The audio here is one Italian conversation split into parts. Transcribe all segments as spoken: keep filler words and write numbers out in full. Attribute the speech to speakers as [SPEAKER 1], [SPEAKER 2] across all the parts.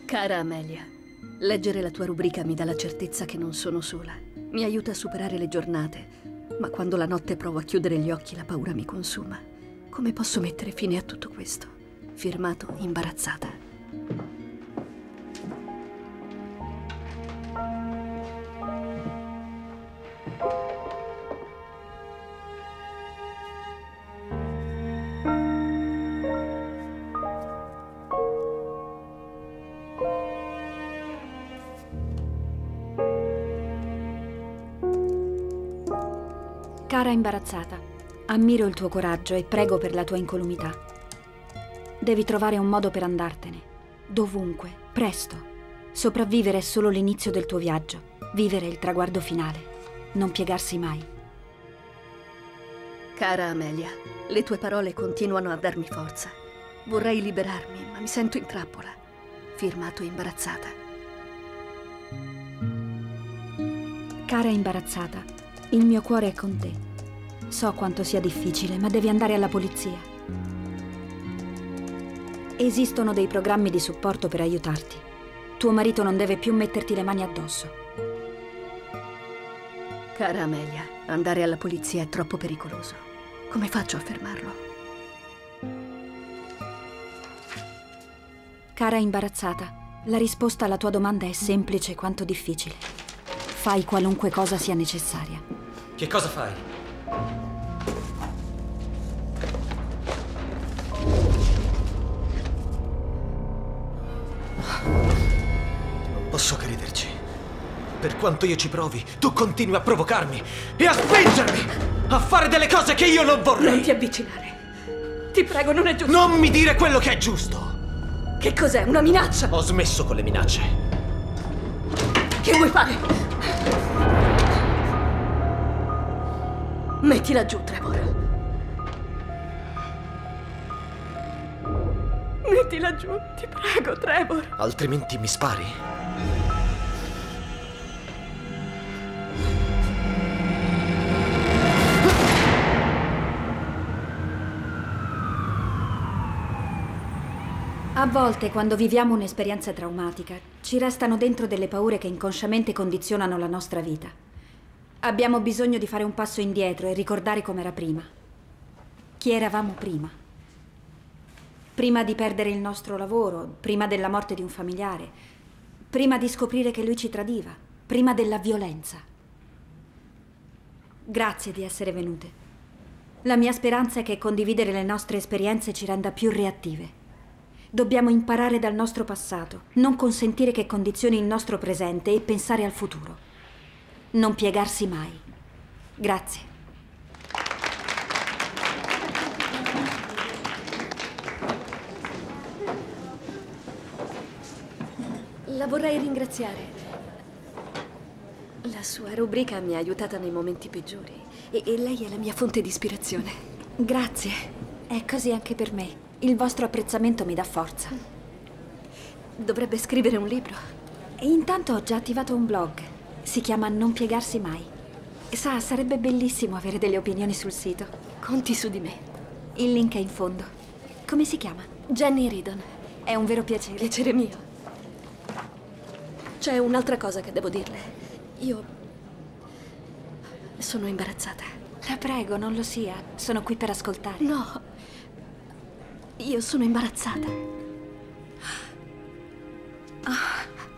[SPEAKER 1] Cara Amelia, leggere la tua rubrica mi dà la certezza che non sono sola. Mi aiuta a superare le giornate, ma quando la notte provo a chiudere gli occhi la paura mi consuma. Come posso mettere fine a tutto questo? Firmato Imbarazzata.
[SPEAKER 2] Cara Imbarazzata, ammiro il tuo coraggio e prego per la tua incolumità. Devi trovare un modo per andartene, dovunque, presto. Sopravvivere è solo l'inizio del tuo viaggio, vivere il traguardo finale, non piegarsi mai.
[SPEAKER 1] Cara Amelia, le tue parole continuano a darmi forza. Vorrei liberarmi, ma mi sento in trappola. Firmato Imbarazzata.
[SPEAKER 2] Cara Imbarazzata, il mio cuore è con te. So quanto sia difficile, ma devi andare alla polizia. Esistono dei programmi di supporto per aiutarti. Tuo marito non deve più metterti le mani addosso.
[SPEAKER 1] Cara Amelia, andare alla polizia è troppo pericoloso. Come faccio a fermarlo?
[SPEAKER 2] Cara Imbarazzata, la risposta alla tua domanda è semplice quanto difficile. Fai qualunque cosa sia necessaria.
[SPEAKER 3] Che cosa fai? Non posso crederci. Per quanto io ci provi, tu continui a provocarmi e a spingermi a fare delle cose che io non vorrei.
[SPEAKER 1] Non ti avvicinare. Ti prego, non è giusto.
[SPEAKER 3] Non mi dire quello che è giusto.
[SPEAKER 1] Che cos'è? Una minaccia?
[SPEAKER 3] Ho smesso con le minacce.
[SPEAKER 1] Che vuoi fare? Mettila giù, Trevor. Mettila giù, ti prego, Trevor.
[SPEAKER 3] Altrimenti mi spari?
[SPEAKER 2] A volte, quando viviamo un'esperienza traumatica, ci restano dentro delle paure che inconsciamente condizionano la nostra vita. Abbiamo bisogno di fare un passo indietro e ricordare com'era prima. Chi eravamo prima. Prima di perdere il nostro lavoro, prima della morte di un familiare, prima di scoprire che lui ci tradiva, prima della violenza. Grazie di essere venute. La mia speranza è che condividere le nostre esperienze ci renda più reattive. Dobbiamo imparare dal nostro passato, non consentire che condizioni il nostro presente e pensare al futuro. Non piegarsi mai. Grazie.
[SPEAKER 1] La vorrei ringraziare. La sua rubrica mi ha aiutata nei momenti peggiori e, e lei è la mia fonte di ispirazione.
[SPEAKER 2] Grazie. È così anche per me. Il vostro apprezzamento mi dà forza.
[SPEAKER 1] Dovrebbe scrivere un libro.
[SPEAKER 2] E intanto ho già attivato un blog. Si chiama Non piegarsi mai. Sa, sarebbe bellissimo avere delle opinioni sul sito.
[SPEAKER 1] Conti su di me.
[SPEAKER 2] Il link è in fondo. Come si chiama?
[SPEAKER 1] Jenny Ridon.
[SPEAKER 2] È un vero piacere.
[SPEAKER 1] Piacere mio. C'è un'altra cosa che devo dirle. Io sono imbarazzata.
[SPEAKER 2] La prego, non lo sia. Sono qui per ascoltare.
[SPEAKER 1] No. Io sono imbarazzata.
[SPEAKER 2] Ah.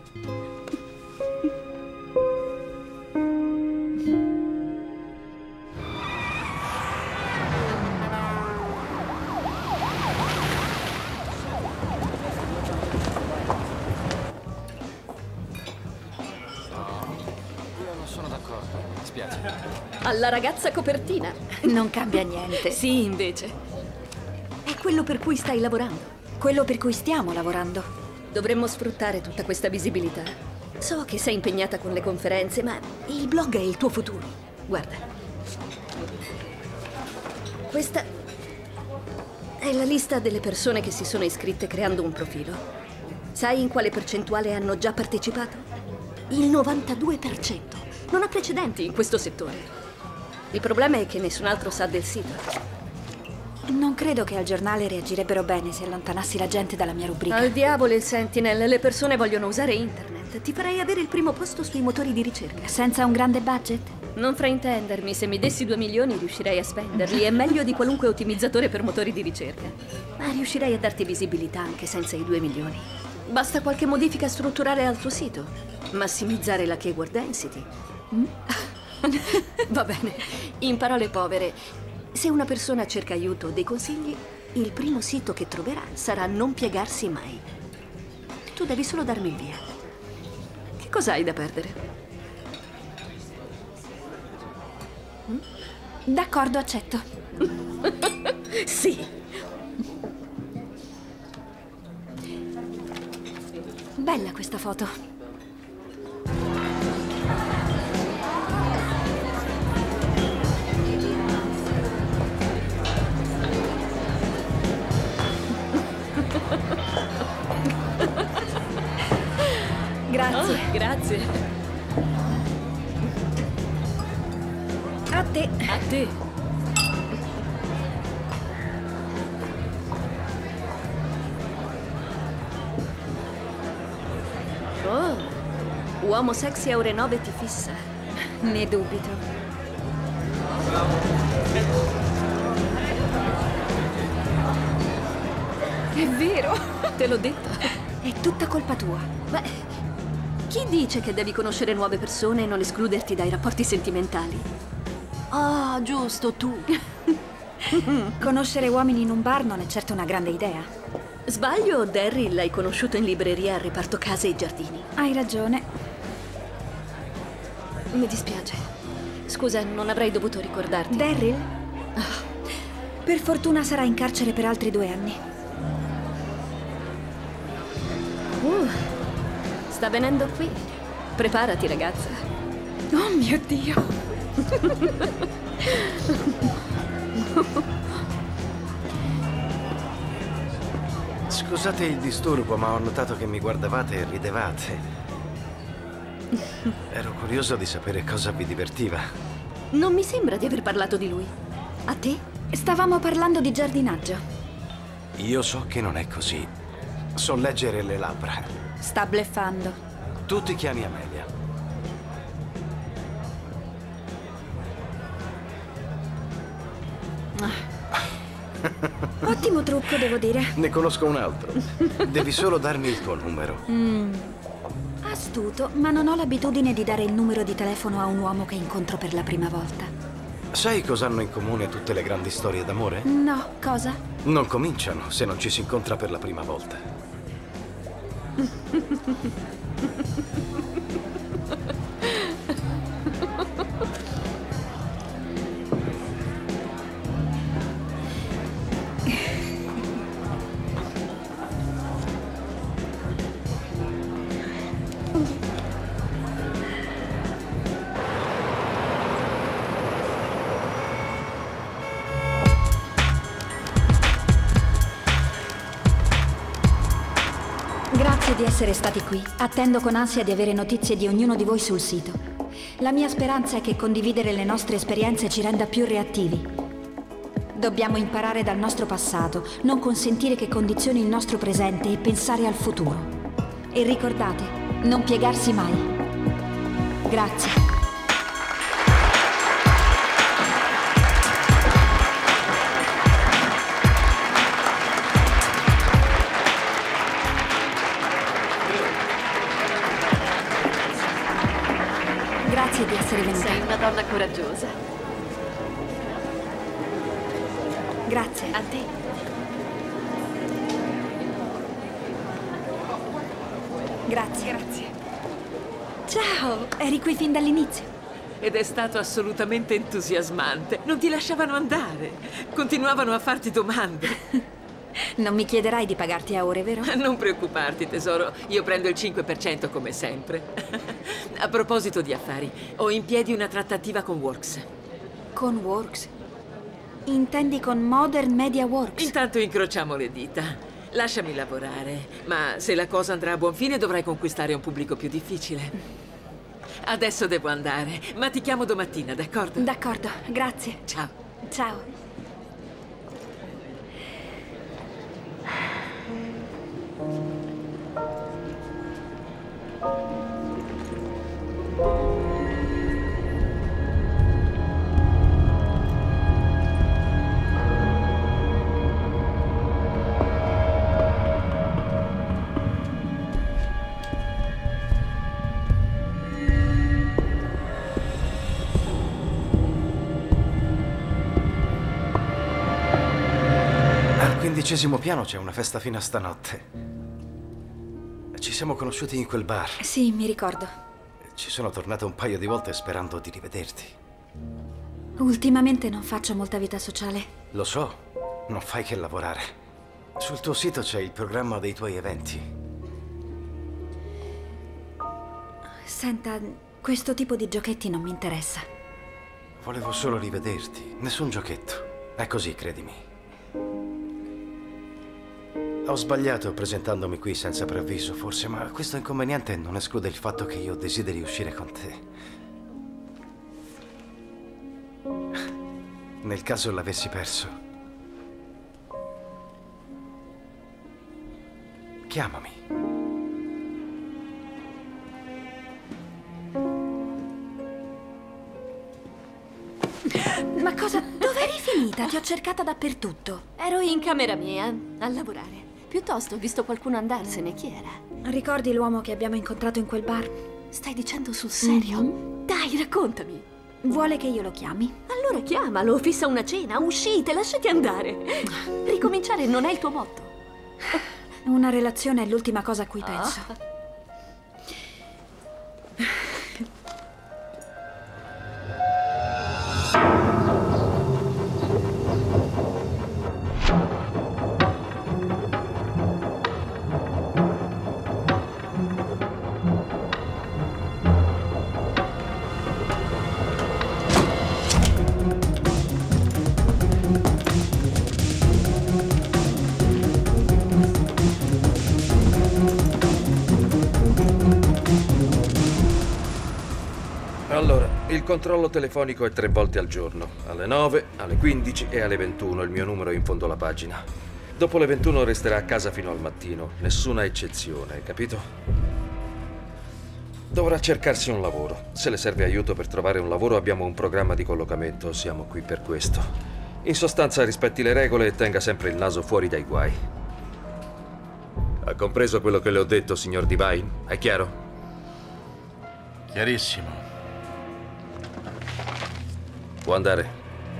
[SPEAKER 1] Alla ragazza copertina.
[SPEAKER 2] Non cambia niente.
[SPEAKER 1] Sì, invece. È quello per cui stai lavorando.
[SPEAKER 2] Quello per cui stiamo lavorando.
[SPEAKER 1] Dovremmo sfruttare tutta questa visibilità. So che sei impegnata con le conferenze, ma il blog è il tuo futuro. Guarda. Questa è la lista delle persone che si sono iscritte creando un profilo. Sai in quale percentuale hanno già partecipato? Il novantadue per cento. Non ha precedenti in questo settore. Il problema è che nessun altro sa del sito.
[SPEAKER 2] Non credo che al giornale reagirebbero bene se allontanassi la gente dalla mia rubrica.
[SPEAKER 1] Al diavolo il Sentinel, le persone vogliono usare internet. Ti farei avere il primo posto sui motori di ricerca.
[SPEAKER 2] Senza un grande budget?
[SPEAKER 1] Non fraintendermi, se mi dessi due milioni riuscirei a spenderli. È meglio di qualunque ottimizzatore per motori di ricerca. Ma riuscirei a darti visibilità anche senza i due milioni. Basta qualche modifica strutturale al tuo sito. Massimizzare la keyword density. Mm? Va bene. In parole povere, se una persona cerca aiuto o dei consigli, il primo sito che troverà sarà Non piegarsi mai. Tu devi solo darmi il via. Che cosa hai da perdere?
[SPEAKER 2] Mm? D'accordo, accetto.
[SPEAKER 1] Sì.
[SPEAKER 2] Bella questa foto. Grazie.
[SPEAKER 1] Oh, grazie.
[SPEAKER 2] A te.
[SPEAKER 1] A te. Oh, uomo sexy a ore nove ti fissa.
[SPEAKER 2] Ne dubito.
[SPEAKER 1] È vero, te l'ho detto.
[SPEAKER 2] È tutta colpa tua.
[SPEAKER 1] Beh, chi dice che devi conoscere nuove persone e non escluderti dai rapporti sentimentali? Ah, oh, giusto, tu.
[SPEAKER 2] Conoscere uomini in un bar non è certo una grande idea.
[SPEAKER 1] Sbaglio o Daryl l'hai conosciuto in libreria al reparto case e giardini?
[SPEAKER 2] Hai ragione.
[SPEAKER 1] Mi dispiace. Scusa, non avrei dovuto ricordarti.
[SPEAKER 2] Daryl? Oh. Per fortuna sarà in carcere per altri due anni.
[SPEAKER 1] Uh, sta venendo qui. Preparati, ragazza.
[SPEAKER 2] Oh mio Dio.
[SPEAKER 4] Scusate il disturbo, ma ho notato che mi guardavate e ridevate. Ero curioso di sapere cosa vi divertiva.
[SPEAKER 1] Non mi sembra di aver parlato di lui. A te?
[SPEAKER 2] Stavamo parlando di giardinaggio.
[SPEAKER 4] Io so che non è così. So leggere le labbra.
[SPEAKER 2] Sta bleffando.
[SPEAKER 4] Tu ti chiami Amelia.
[SPEAKER 2] Ottimo trucco, devo dire.
[SPEAKER 4] Ne conosco un altro. Devi solo darmi il tuo numero.
[SPEAKER 2] Mm. Astuto, ma non ho l'abitudine di dare il numero di telefono a un uomo che incontro per la prima volta.
[SPEAKER 4] Sai cosa hanno in comune tutte le grandi storie d'amore?
[SPEAKER 2] No, cosa?
[SPEAKER 4] Non cominciano se non ci si incontra per la prima volta.
[SPEAKER 2] Grazie di essere stati qui. Attendo con ansia di avere notizie di ognuno di voi sul sito. La mia speranza è che condividere le nostre esperienze ci renda più reattivi. Dobbiamo imparare dal nostro passato, non consentire che condizioni il nostro presente e pensare al futuro. E ricordate, non piegarsi mai. Grazie. Grazie di essere venuta.
[SPEAKER 1] Sei una donna coraggiosa.
[SPEAKER 2] Grazie.
[SPEAKER 1] A te.
[SPEAKER 2] Grazie. Grazie. Ciao, eri qui fin dall'inizio.
[SPEAKER 5] Ed è stato assolutamente entusiasmante. Non ti lasciavano andare. Continuavano a farti domande.
[SPEAKER 2] Non mi chiederai di pagarti a ore, vero?
[SPEAKER 5] Non preoccuparti, tesoro. Io prendo il cinque per cento come sempre. A proposito di affari, ho in piedi una trattativa con Works.
[SPEAKER 2] Con Works? Intendi con Modern Media Works?
[SPEAKER 5] Intanto incrociamo le dita. Lasciami lavorare, ma se la cosa andrà a buon fine dovrai conquistare un pubblico più difficile. Adesso devo andare, ma ti chiamo domattina, d'accordo?
[SPEAKER 2] D'accordo, grazie.
[SPEAKER 5] Ciao.
[SPEAKER 2] Ciao.
[SPEAKER 4] Quindicesimo piano c'è una festa fino a stanotte. Ci siamo conosciuti in quel bar.
[SPEAKER 2] Sì, mi ricordo.
[SPEAKER 4] Ci sono tornato un paio di volte sperando di rivederti.
[SPEAKER 2] Ultimamente non faccio molta vita sociale.
[SPEAKER 4] Lo so, non fai che lavorare. Sul tuo sito c'è il programma dei tuoi eventi.
[SPEAKER 2] Senta, questo tipo di giochetti non mi interessa.
[SPEAKER 4] Volevo solo rivederti, nessun giochetto. È così, credimi. Ho sbagliato presentandomi qui senza preavviso, forse, ma questo inconveniente non esclude il fatto che io desideri uscire con te. Nel caso l'avessi perso, chiamami.
[SPEAKER 2] Ma cosa? Dov'eri finita? Ti ho cercata dappertutto.
[SPEAKER 1] Ero in camera mia, a lavorare. Piuttosto ho visto qualcuno andarsene. Chi era?
[SPEAKER 2] Ricordi l'uomo che abbiamo incontrato in quel bar?
[SPEAKER 1] Stai dicendo sul serio?
[SPEAKER 2] Mm-hmm.
[SPEAKER 1] Dai, raccontami.
[SPEAKER 2] Vuole che io lo chiami?
[SPEAKER 1] Allora chiamalo, fissa una cena, uscite, lasciati andare. Ricominciare non è il tuo motto.
[SPEAKER 2] Una relazione è l'ultima cosa a cui penso.
[SPEAKER 1] Ah.
[SPEAKER 6] Allora, il controllo telefonico è tre volte al giorno, alle nove, alle quindici e alle ventuno, il mio numero è in fondo alla pagina. Dopo le ventuno resterà a casa fino al mattino, nessuna eccezione, capito? Dovrà cercarsi un lavoro. Se le serve aiuto per trovare un lavoro abbiamo un programma di collocamento, siamo qui per questo. In sostanza rispetti le regole e tenga sempre il naso fuori dai guai. Ha compreso quello che le ho detto, signor Devine? È chiaro?
[SPEAKER 4] Chiarissimo.
[SPEAKER 6] Può andare.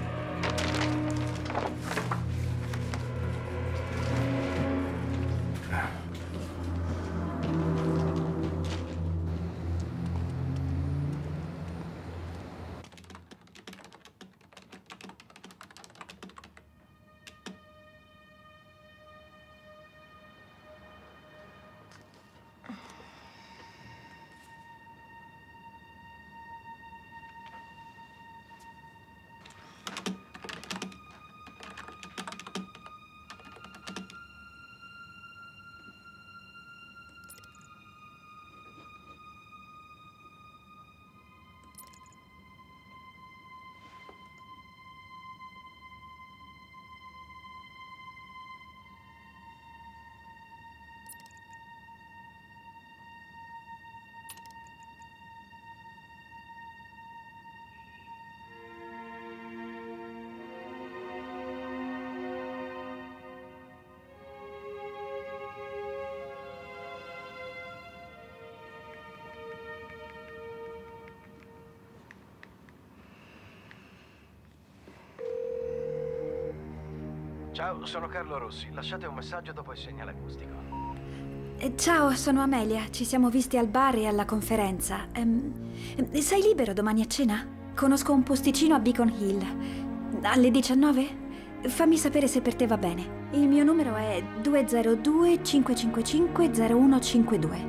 [SPEAKER 4] Ciao, sono Carlo Rossi. Lasciate un messaggio dopo il segnale acustico.
[SPEAKER 2] Eh, ciao, sono Amelia. Ci siamo visti al bar e alla conferenza. Ehm, sei libero domani a cena? Conosco un posticino a Beacon Hill. Alle diciannove? Fammi sapere se per te va bene. Il mio numero è due zero due cinque cinque cinque zero uno cinque due.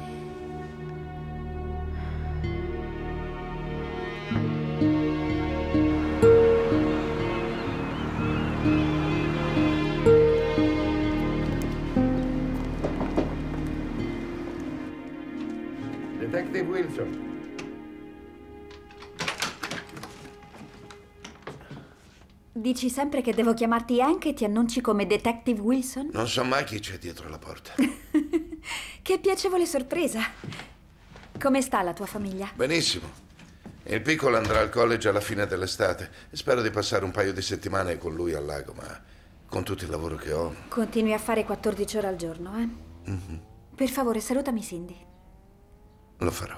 [SPEAKER 7] Detective Wilson.
[SPEAKER 2] Dici sempre che devo chiamarti Hank e ti annunci come Detective Wilson?
[SPEAKER 7] Non so mai chi c'è dietro la porta.
[SPEAKER 2] Che piacevole sorpresa. Come sta la tua famiglia?
[SPEAKER 7] Benissimo. Il piccolo andrà al college alla fine dell'estate. Spero di passare un paio di settimane con lui al lago, ma con tutto il lavoro che ho...
[SPEAKER 2] Continui a fare quattordici ore al giorno, eh?
[SPEAKER 7] Mm-hmm.
[SPEAKER 2] Per favore, salutami Cindy.
[SPEAKER 7] Lo farò.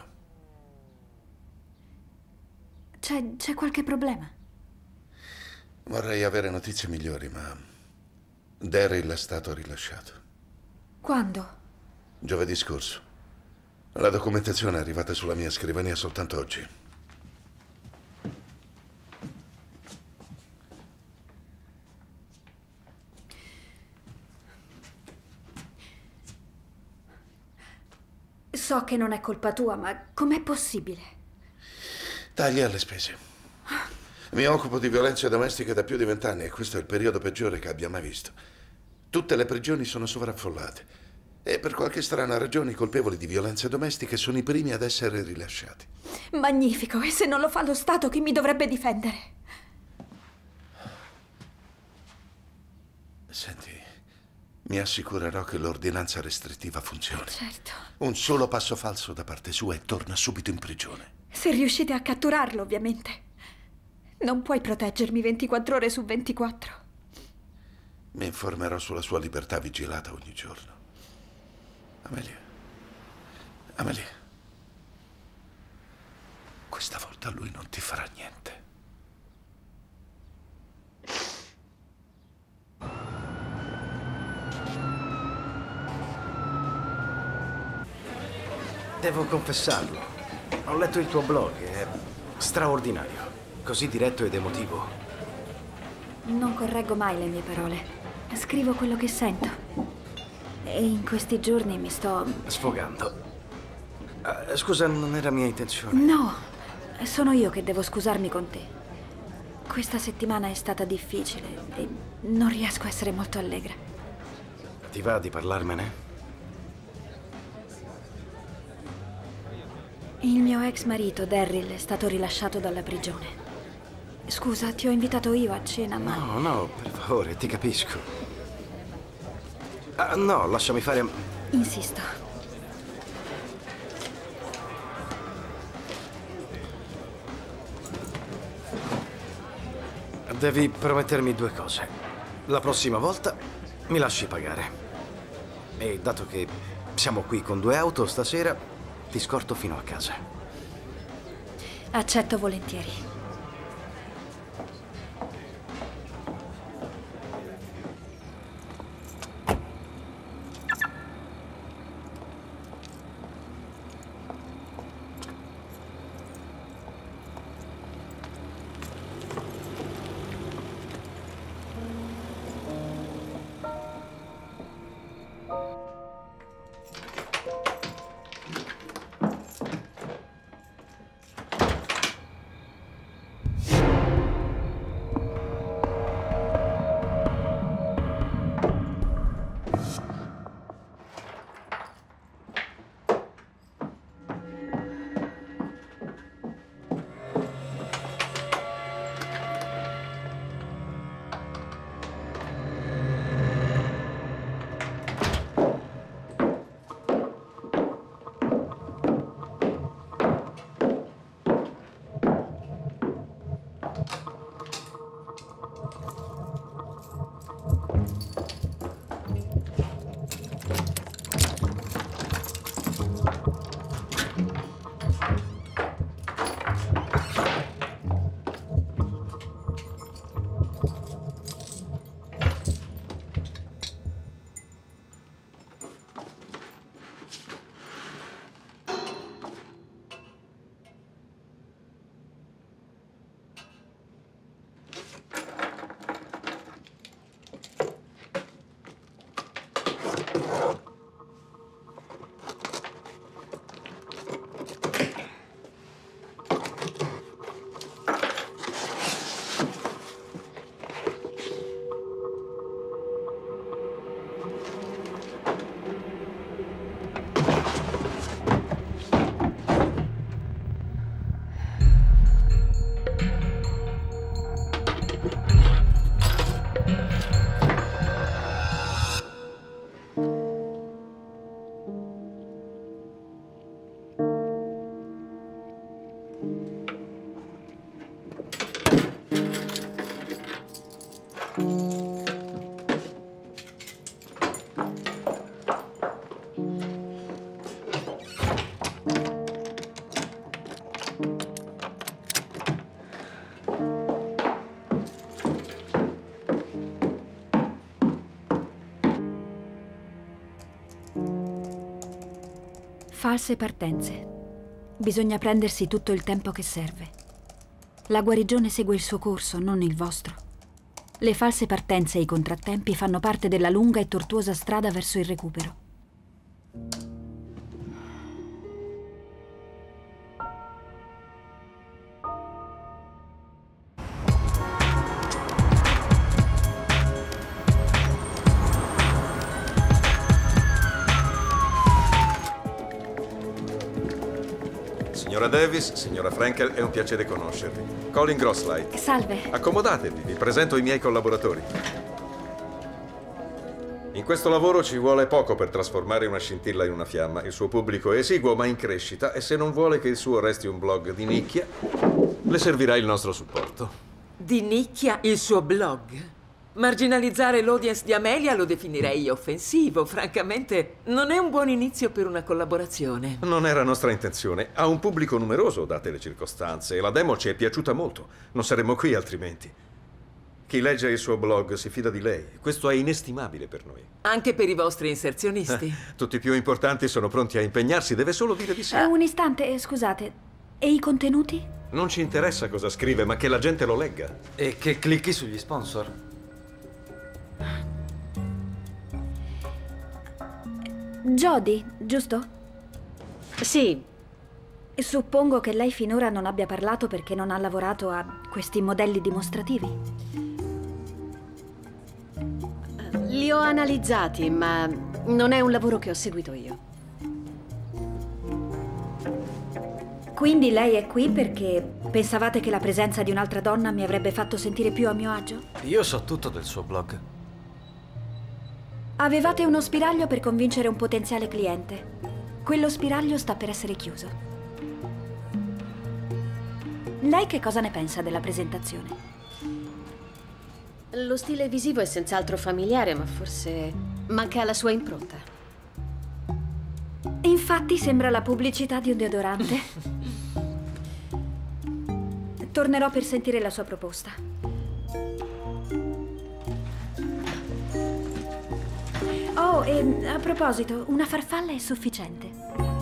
[SPEAKER 2] C'è, c'è qualche problema?
[SPEAKER 7] Vorrei avere notizie migliori, ma Daryl è stato rilasciato.
[SPEAKER 2] Quando?
[SPEAKER 7] Giovedì scorso. La documentazione è arrivata sulla mia scrivania soltanto oggi.
[SPEAKER 2] So che non è colpa tua, ma com'è possibile?
[SPEAKER 7] Tagli alle spese. Mi occupo di violenze domestiche da più di vent'anni e questo è il periodo peggiore che abbia mai visto. Tutte le prigioni sono sovraffollate e per qualche strana ragione i colpevoli di violenze domestiche sono i primi ad essere rilasciati.
[SPEAKER 2] Magnifico, e se non lo fa lo Stato, chi mi dovrebbe difendere?
[SPEAKER 7] Senti, mi assicurerò che l'ordinanza restrittiva funzioni.
[SPEAKER 2] Certo.
[SPEAKER 7] Un solo passo falso da parte sua e torna subito in prigione.
[SPEAKER 2] Se riuscite a catturarlo, ovviamente. Non puoi proteggermi ventiquattro ore su ventiquattro.
[SPEAKER 7] Mi informerò sulla sua libertà vigilata ogni giorno. Amelia. Amelia. Questa volta lui non ti farà niente.
[SPEAKER 4] Devo confessarlo. Ho letto il tuo blog, è straordinario. Così diretto ed emotivo.
[SPEAKER 2] Non correggo mai le mie parole. Scrivo quello che sento. E in questi giorni mi sto...
[SPEAKER 4] Sfogando. Uh, scusa, non era mia intenzione.
[SPEAKER 2] No, sono io che devo scusarmi con te. Questa settimana è stata difficile e non riesco a essere molto allegra.
[SPEAKER 4] Ti va di parlarmene?
[SPEAKER 2] Il mio ex marito, Daryl, è stato rilasciato dalla prigione. Scusa, ti ho invitato io a cena, ma...
[SPEAKER 4] No, no, per favore, ti capisco. Ah, no, lasciami fare...
[SPEAKER 2] Insisto.
[SPEAKER 4] Devi promettermi due cose. La prossima volta mi lasci pagare. E dato che siamo qui con due auto stasera, ti scorto fino a casa.
[SPEAKER 2] Accetto volentieri. False partenze. Bisogna prendersi tutto il tempo che serve. La guarigione segue il suo corso, non il vostro. Le false partenze e i contrattempi fanno parte della lunga e tortuosa strada verso il recupero.
[SPEAKER 8] Signora Davis, signora Frankel, è un piacere conoscervi. Colin Grosslight.
[SPEAKER 2] Salve.
[SPEAKER 8] Accomodatevi, vi presento i miei collaboratori. In questo lavoro ci vuole poco per trasformare una scintilla in una fiamma. Il suo pubblico è esiguo ma in crescita e se non vuole che il suo resti un blog di nicchia, le servirà il nostro supporto.
[SPEAKER 5] Di nicchia il suo blog? Marginalizzare l'audience di Amelia lo definirei offensivo. Francamente, non è un buon inizio per una collaborazione.
[SPEAKER 8] Non era nostra intenzione. Ha un pubblico numeroso, date le circostanze, e la demo ci è piaciuta molto. Non saremmo qui altrimenti. Chi legge il suo blog si fida di lei. Questo è inestimabile per noi.
[SPEAKER 5] Anche per i vostri inserzionisti.
[SPEAKER 8] Eh, tutti i più importanti sono pronti a impegnarsi, deve solo dire di sì.
[SPEAKER 2] Eh, un istante, eh, scusate. E i contenuti?
[SPEAKER 8] Non ci interessa cosa scrive, ma che la gente lo legga.
[SPEAKER 3] E che clicchi sugli sponsor.
[SPEAKER 2] Jodie, giusto?
[SPEAKER 1] Sì.
[SPEAKER 2] Suppongo che lei finora non abbia parlato perché non ha lavorato a questi modelli dimostrativi.
[SPEAKER 1] Li ho analizzati, ma non è un lavoro che ho seguito io.
[SPEAKER 2] Quindi lei è qui perché pensavate che la presenza di un'altra donna mi avrebbe fatto sentire più a mio agio?
[SPEAKER 3] Io so tutto del suo blog.
[SPEAKER 2] Avevate uno spiraglio per convincere un potenziale cliente. Quello spiraglio sta per essere chiuso. Lei che cosa ne pensa della presentazione?
[SPEAKER 1] Lo stile visivo è senz'altro familiare, ma forse manca la sua impronta.
[SPEAKER 2] Infatti sembra la pubblicità di un deodorante. Tornerò per sentire la sua proposta. Oh, e a proposito, una farfalla è sufficiente.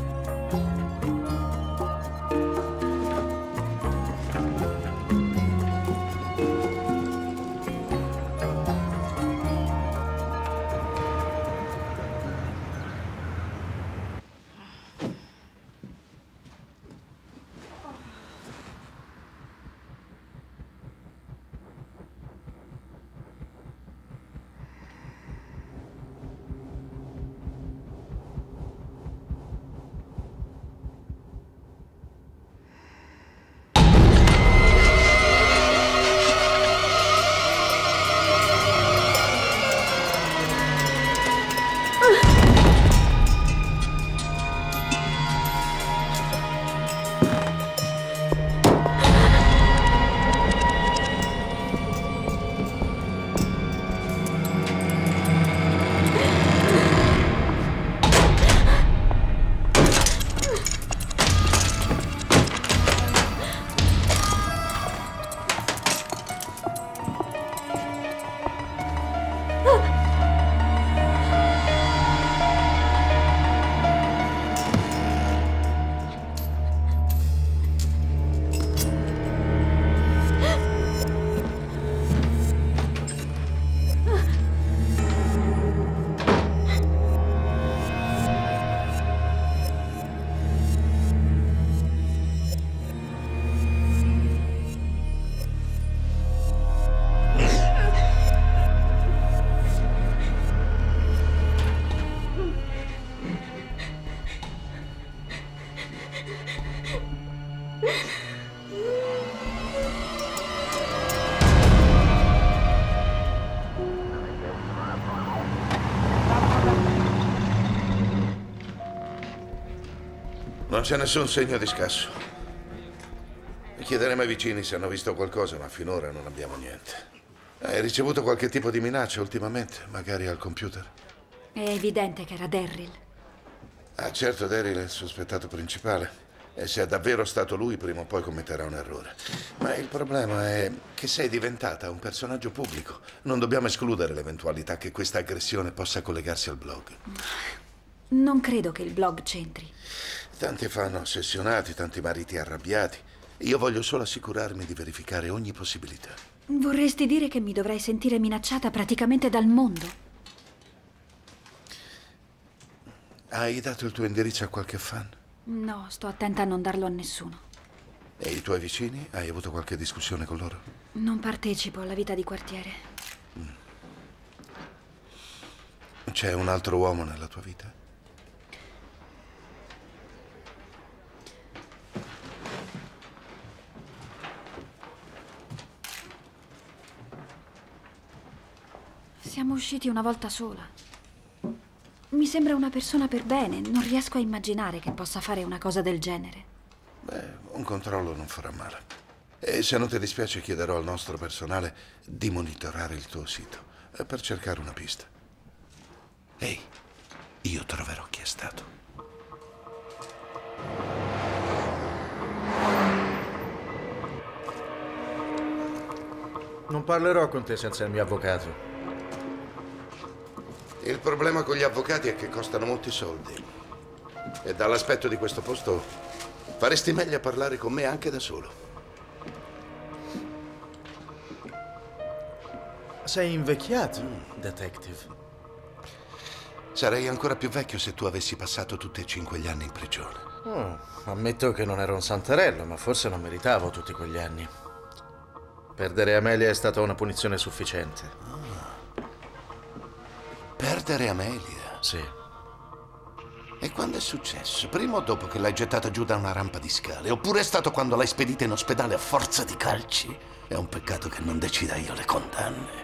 [SPEAKER 7] Non c'è nessun segno di scasso. Chiederemo ai vicini se hanno visto qualcosa, ma finora non abbiamo niente. Hai ricevuto qualche tipo di minaccia ultimamente, magari al computer?
[SPEAKER 2] È evidente che era Daryl.
[SPEAKER 7] Ah, certo, Daryl è il sospettato principale. E se è davvero stato lui, prima o poi commetterà un errore. Ma il problema è che sei diventata un personaggio pubblico. Non dobbiamo escludere l'eventualità che questa aggressione possa collegarsi al blog.
[SPEAKER 2] Non credo che il blog c'entri.
[SPEAKER 7] Tanti fanno ossessionati, tanti mariti arrabbiati. Io voglio solo assicurarmi di verificare ogni possibilità.
[SPEAKER 2] Vorresti dire che mi dovrei sentire minacciata praticamente dal mondo?
[SPEAKER 7] Hai dato il tuo indirizzo a qualche fan?
[SPEAKER 2] No, sto attenta a non darlo a nessuno.
[SPEAKER 7] E i tuoi vicini? Hai avuto qualche discussione con loro?
[SPEAKER 2] Non partecipo alla vita di quartiere.
[SPEAKER 7] C'è un altro uomo nella tua vita?
[SPEAKER 2] Siamo usciti una volta sola. Mi sembra una persona per bene. Non riesco a immaginare che possa fare una cosa del genere.
[SPEAKER 7] Beh, un controllo non farà male. E se non ti dispiace chiederò al nostro personale di monitorare il tuo sito per cercare una pista. Ehi, io troverò chi è stato.
[SPEAKER 9] Non parlerò con te senza il mio avvocato.
[SPEAKER 7] Il problema con gli avvocati è che costano molti soldi. E dall'aspetto di questo posto faresti meglio a parlare con me anche da solo.
[SPEAKER 9] Sei invecchiato, detective.
[SPEAKER 7] Sarei ancora più vecchio se tu avessi passato tutti e cinque gli anni in prigione.
[SPEAKER 9] Oh, ammetto che non ero un santarello, ma forse non meritavo tutti quegli anni. Perdere Amelia è stata una punizione sufficiente.
[SPEAKER 7] Ah. Perdere Amelia?
[SPEAKER 9] Sì.
[SPEAKER 7] E quando è successo? Prima o dopo che l'hai gettata giù da una rampa di scale? Oppure è stato quando l'hai spedita in ospedale a forza di calci? È un peccato che non decida io le condanne.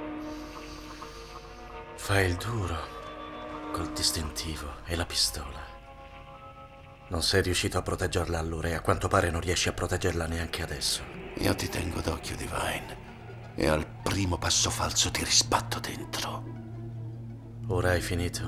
[SPEAKER 9] Fai il duro, col distintivo e la pistola. Non sei riuscito a proteggerla allora e a quanto pare non riesci a proteggerla neanche adesso.
[SPEAKER 7] Io ti tengo d'occhio, Divine. E al primo passo falso ti rispatto dentro.
[SPEAKER 9] Ora hai finito?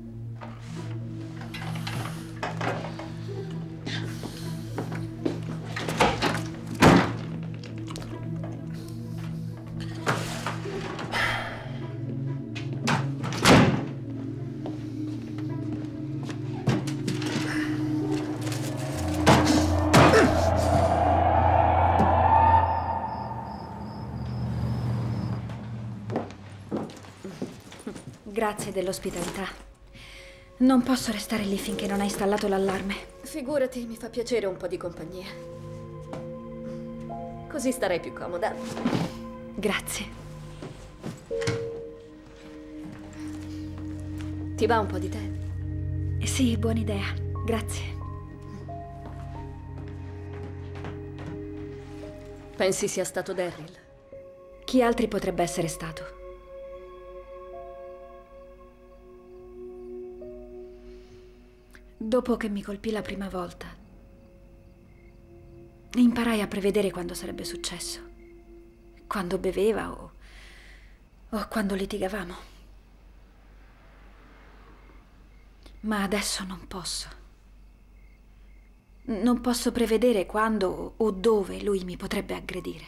[SPEAKER 2] Grazie dell'ospitalità. Non posso restare lì finché non hai installato l'allarme.
[SPEAKER 1] Figurati, mi fa piacere un po' di compagnia. Così starei più comoda.
[SPEAKER 2] Grazie.
[SPEAKER 1] Ti va un po' di tè?
[SPEAKER 2] Sì, buona idea. Grazie.
[SPEAKER 1] Pensi sia stato Daryl?
[SPEAKER 2] Chi altri potrebbe essere stato? Dopo che mi colpì la prima volta, imparai a prevedere quando sarebbe successo. Quando beveva o, o quando litigavamo. Ma adesso non posso. Non posso prevedere quando o dove lui mi potrebbe aggredire.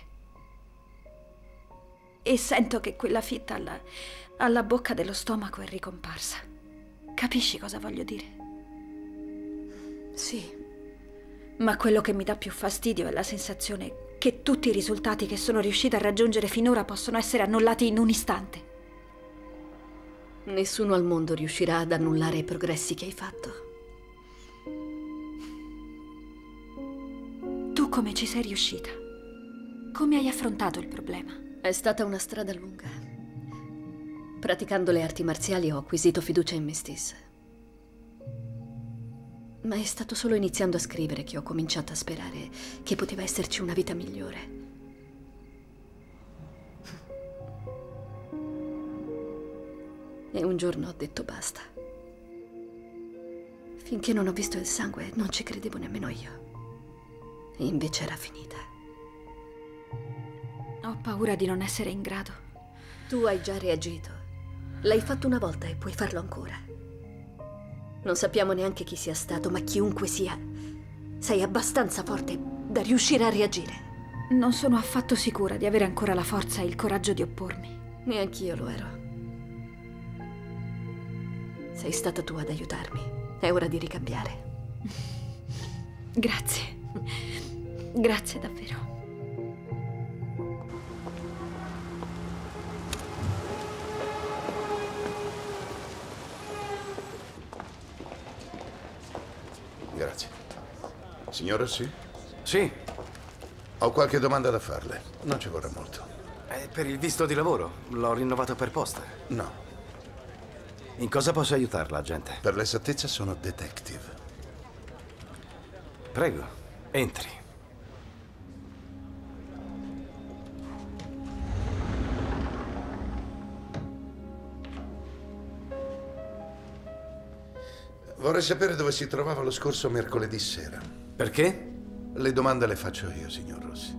[SPEAKER 2] E sento che quella fitta alla, alla bocca dello stomaco è ricomparsa. Capisci cosa voglio dire?
[SPEAKER 1] Sì.
[SPEAKER 2] Ma quello che mi dà più fastidio è la sensazione che tutti i risultati che sono riuscita a raggiungere finora possono essere annullati in un istante.
[SPEAKER 1] Nessuno al mondo riuscirà ad annullare i progressi che hai fatto.
[SPEAKER 2] Tu come ci sei riuscita? Come hai affrontato il problema?
[SPEAKER 1] È stata una strada lunga. Praticando le arti marziali ho acquisito fiducia in me stessa. Ma è stato solo iniziando a scrivere che ho cominciato a sperare che poteva esserci una vita migliore. E un giorno ho detto basta. Finché non ho visto il sangue non ci credevo nemmeno io. E invece era finita.
[SPEAKER 2] Ho paura di non essere in grado.
[SPEAKER 1] Tu hai già reagito. L'hai fatto una volta e puoi farlo ancora. Non sappiamo neanche chi sia stato, ma chiunque sia, sei abbastanza forte da riuscire a reagire.
[SPEAKER 2] Non sono affatto sicura di avere ancora la forza e il coraggio di oppormi.
[SPEAKER 1] Neanch'io lo ero. Sei stata tu ad aiutarmi. È ora di ricambiare.
[SPEAKER 2] Grazie. Grazie davvero.
[SPEAKER 7] Grazie. Signor Rossi?
[SPEAKER 4] Sì.
[SPEAKER 7] Ho qualche domanda da farle. Non ci vorrà molto.
[SPEAKER 4] È per il visto di lavoro. L'ho rinnovato per posta.
[SPEAKER 7] No.
[SPEAKER 4] In cosa posso aiutarla, agente?
[SPEAKER 7] Per l'esattezza sono detective.
[SPEAKER 4] Prego, entri.
[SPEAKER 7] Vorrei sapere dove si trovava lo scorso mercoledì sera.
[SPEAKER 4] Perché?
[SPEAKER 7] Le domande le faccio io, signor Rossi.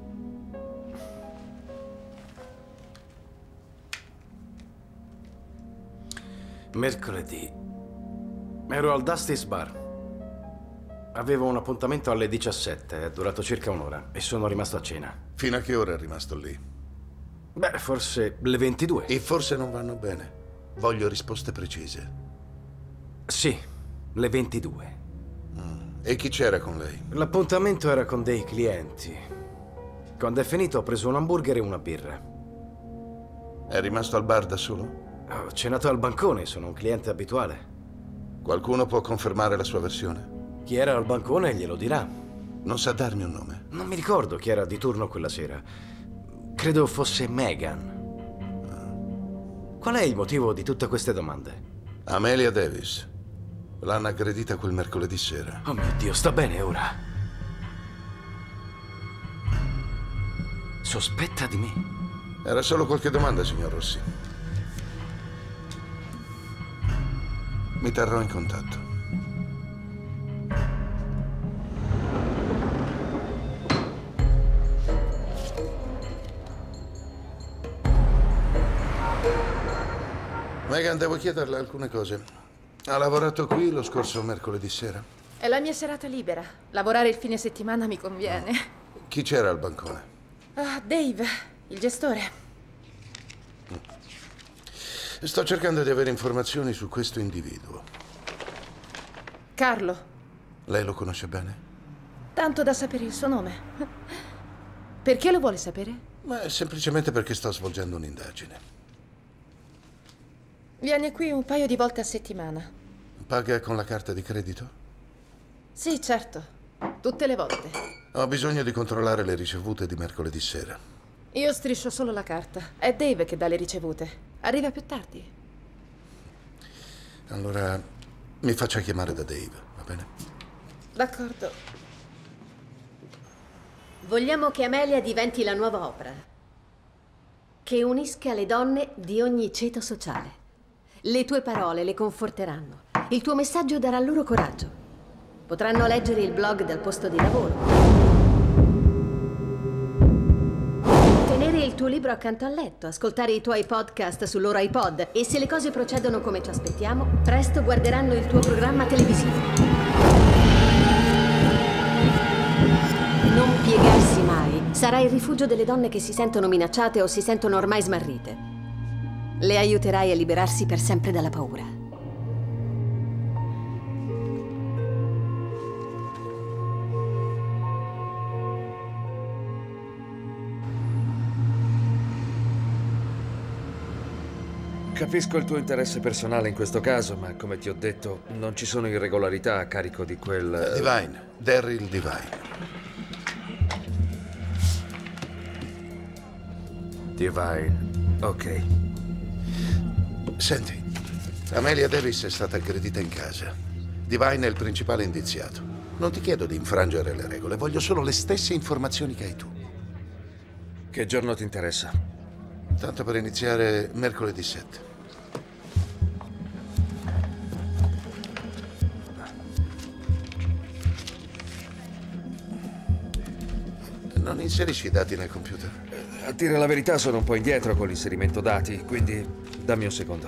[SPEAKER 4] Mercoledì. Ero al Dusty's Bar. Avevo un appuntamento alle diciassette, è durato circa un'ora e sono rimasto a cena.
[SPEAKER 7] Fino a che ora è rimasto lì?
[SPEAKER 4] Beh, forse le ventidue.
[SPEAKER 7] E forse non vanno bene. Voglio risposte precise.
[SPEAKER 4] Sì, le ventidue.
[SPEAKER 7] Mm. E chi c'era con lei?
[SPEAKER 4] L'appuntamento era con dei clienti. Quando è finito ho preso un hamburger e una birra.
[SPEAKER 7] È rimasto al bar da solo?
[SPEAKER 4] Ho cenato al bancone, sono un cliente abituale.
[SPEAKER 7] Qualcuno può confermare la sua versione?
[SPEAKER 4] Chi era al bancone glielo dirà.
[SPEAKER 7] Non sa darmi un nome?
[SPEAKER 4] Non mi ricordo chi era di turno quella sera. Credo fosse Megan. Qual è il motivo di tutte queste domande?
[SPEAKER 7] Amelia Davis. L'hanno aggredita quel mercoledì sera.
[SPEAKER 4] Oh mio Dio, sta bene ora. Sospetta di me?
[SPEAKER 7] Era solo qualche domanda, signor Rossi. Mi terrò in contatto. Megan, devo chiederle alcune cose. Ha lavorato qui lo scorso mercoledì sera?
[SPEAKER 10] È la mia serata libera. Lavorare il fine settimana mi conviene.
[SPEAKER 7] Chi c'era al bancone?
[SPEAKER 10] Ah, Dave, il gestore.
[SPEAKER 7] Sto cercando di avere informazioni su questo individuo.
[SPEAKER 10] Carlo.
[SPEAKER 7] Lei lo conosce bene?
[SPEAKER 10] Tanto da sapere il suo nome. Perché lo vuole sapere?
[SPEAKER 7] Ma semplicemente perché sto svolgendo un'indagine.
[SPEAKER 10] Viene qui un paio di volte a settimana.
[SPEAKER 7] Paga con la carta di credito?
[SPEAKER 10] Sì, certo. Tutte le volte.
[SPEAKER 7] Ho bisogno di controllare le ricevute di mercoledì sera.
[SPEAKER 10] Io striscio solo la carta. È Dave che dà le ricevute. Arriva più tardi.
[SPEAKER 7] Allora, mi faccia chiamare da Dave, va bene?
[SPEAKER 10] D'accordo.
[SPEAKER 11] Vogliamo che Amelia diventi la nuova opera, che unisca le donne di ogni ceto sociale. Le tue parole le conforteranno. Il tuo messaggio darà loro coraggio. Potranno leggere il blog dal posto di lavoro. Tenere il tuo libro accanto al letto, ascoltare i tuoi podcast sul loro iPod e se le cose procedono come ci aspettiamo, presto guarderanno il tuo programma televisivo. Non piegarsi mai. Sarà il rifugio delle donne che si sentono minacciate o si sentono ormai smarrite. Le aiuterai a liberarsi per sempre dalla paura.
[SPEAKER 6] Capisco il tuo interesse personale in questo caso, ma come ti ho detto, non ci sono irregolarità a carico di quel...
[SPEAKER 7] Divine, Daryl Divine.
[SPEAKER 6] Divine, ok.
[SPEAKER 7] Senti, Amelia Davis è stata aggredita in casa. Divine è il principale indiziato. Non ti chiedo di infrangere le regole, voglio solo le stesse informazioni che hai tu.
[SPEAKER 6] Che giorno ti interessa?
[SPEAKER 7] Tanto per iniziare, mercoledì sette. Non inserisci i dati nel computer?
[SPEAKER 6] A dire la verità sono un po' indietro con l'inserimento dati, quindi dammi un secondo.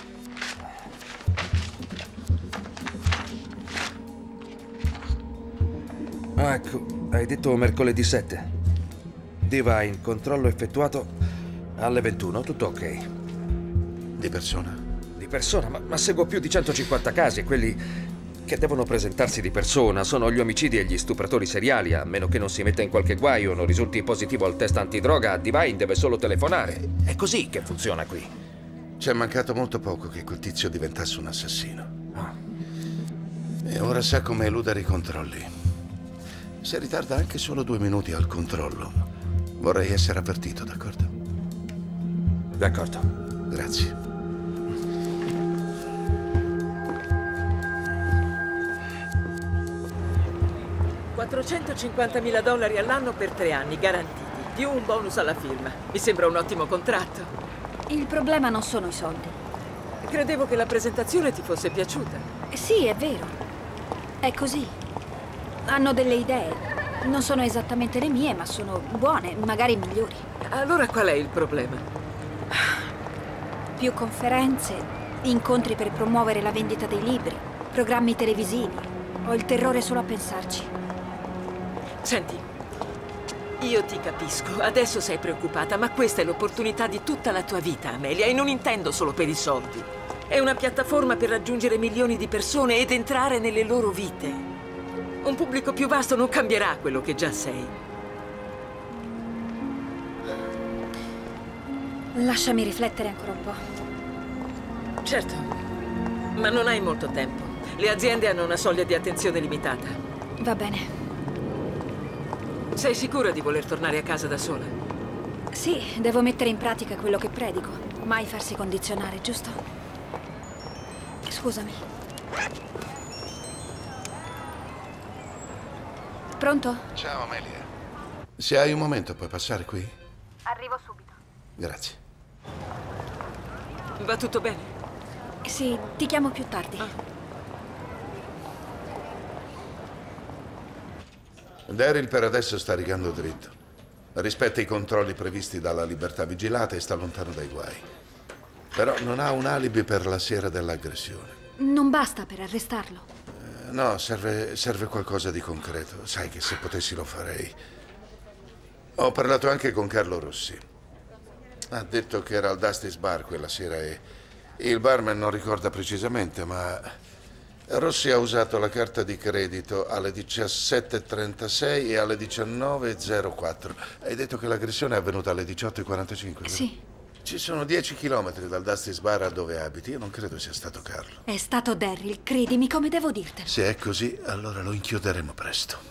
[SPEAKER 6] Ah, ecco, hai detto mercoledì sette. Divine, controllo effettuato alle ventuno, tutto ok.
[SPEAKER 7] Di persona?
[SPEAKER 6] Di persona? Ma, ma seguo più di centocinquanta casi e quelli che devono presentarsi di persona sono gli omicidi e gli stupratori seriali, a meno che non si metta in qualche guaio o non risulti positivo al test antidroga, Divine deve solo telefonare. È così che funziona qui.
[SPEAKER 7] Ci è mancato molto poco che quel tizio diventasse un assassino.
[SPEAKER 6] Ah.
[SPEAKER 7] E ora sa come eludere i controlli. Se ritarda anche solo due minuti al controllo, vorrei essere avvertito, d'accordo?
[SPEAKER 6] D'accordo.
[SPEAKER 7] Grazie.
[SPEAKER 5] quattrocentocinquantamila dollari all'anno per tre anni, garantiti, più un bonus alla firma. Mi sembra un ottimo contratto.
[SPEAKER 2] Il problema non sono i soldi.
[SPEAKER 5] Credevo che la presentazione ti fosse piaciuta.
[SPEAKER 2] Sì, è vero. È così. Hanno delle idee. Non sono esattamente le mie, ma sono buone, magari migliori.
[SPEAKER 5] Allora qual è il problema?
[SPEAKER 2] Più conferenze, incontri per promuovere la vendita dei libri, programmi televisivi. Ho il terrore solo a pensarci.
[SPEAKER 5] Senti, io ti capisco, adesso sei preoccupata, ma questa è l'opportunità di tutta la tua vita, Amelia, e non intendo solo per i soldi. È una piattaforma per raggiungere milioni di persone ed entrare nelle loro vite. Un pubblico più vasto non cambierà quello che già sei.
[SPEAKER 2] Lasciami riflettere ancora un po'.
[SPEAKER 5] Certo, ma non hai molto tempo. Le aziende hanno una soglia di attenzione limitata.
[SPEAKER 2] Va bene.
[SPEAKER 5] Sei sicura di voler tornare a casa da sola?
[SPEAKER 2] Sì, devo mettere in pratica quello che predico. Mai farsi condizionare, giusto? Scusami. Pronto?
[SPEAKER 7] Ciao, Amelia. Se hai un momento, puoi passare qui?
[SPEAKER 2] Arrivo subito.
[SPEAKER 7] Grazie.
[SPEAKER 5] Va tutto bene?
[SPEAKER 2] Sì, ti chiamo più tardi.
[SPEAKER 5] Ah.
[SPEAKER 7] Daryl per adesso sta rigando dritto. Rispetta i controlli previsti dalla libertà vigilata e sta lontano dai guai. Però non ha un alibi per la sera dell'aggressione.
[SPEAKER 2] Non basta per arrestarlo.
[SPEAKER 7] Eh, no, serve, serve qualcosa di concreto. Sai che se potessi lo farei. Ho parlato anche con Carlo Rossi. Ha detto che era al Dusty's Bar quella sera e il barman non ricorda precisamente, ma Rossi ha usato la carta di credito alle diciassette e trentasei e alle diciannove e zero quattro. Hai detto che l'aggressione è avvenuta alle diciotto e quarantacinque? Vero?
[SPEAKER 2] Sì.
[SPEAKER 7] Ci sono dieci chilometri dal Dusty's Bar a dove abiti. Io non credo sia stato Carlo.
[SPEAKER 2] È stato Daryl, credimi, come devo dirtelo.
[SPEAKER 7] Se è così, allora lo inchiuderemo presto.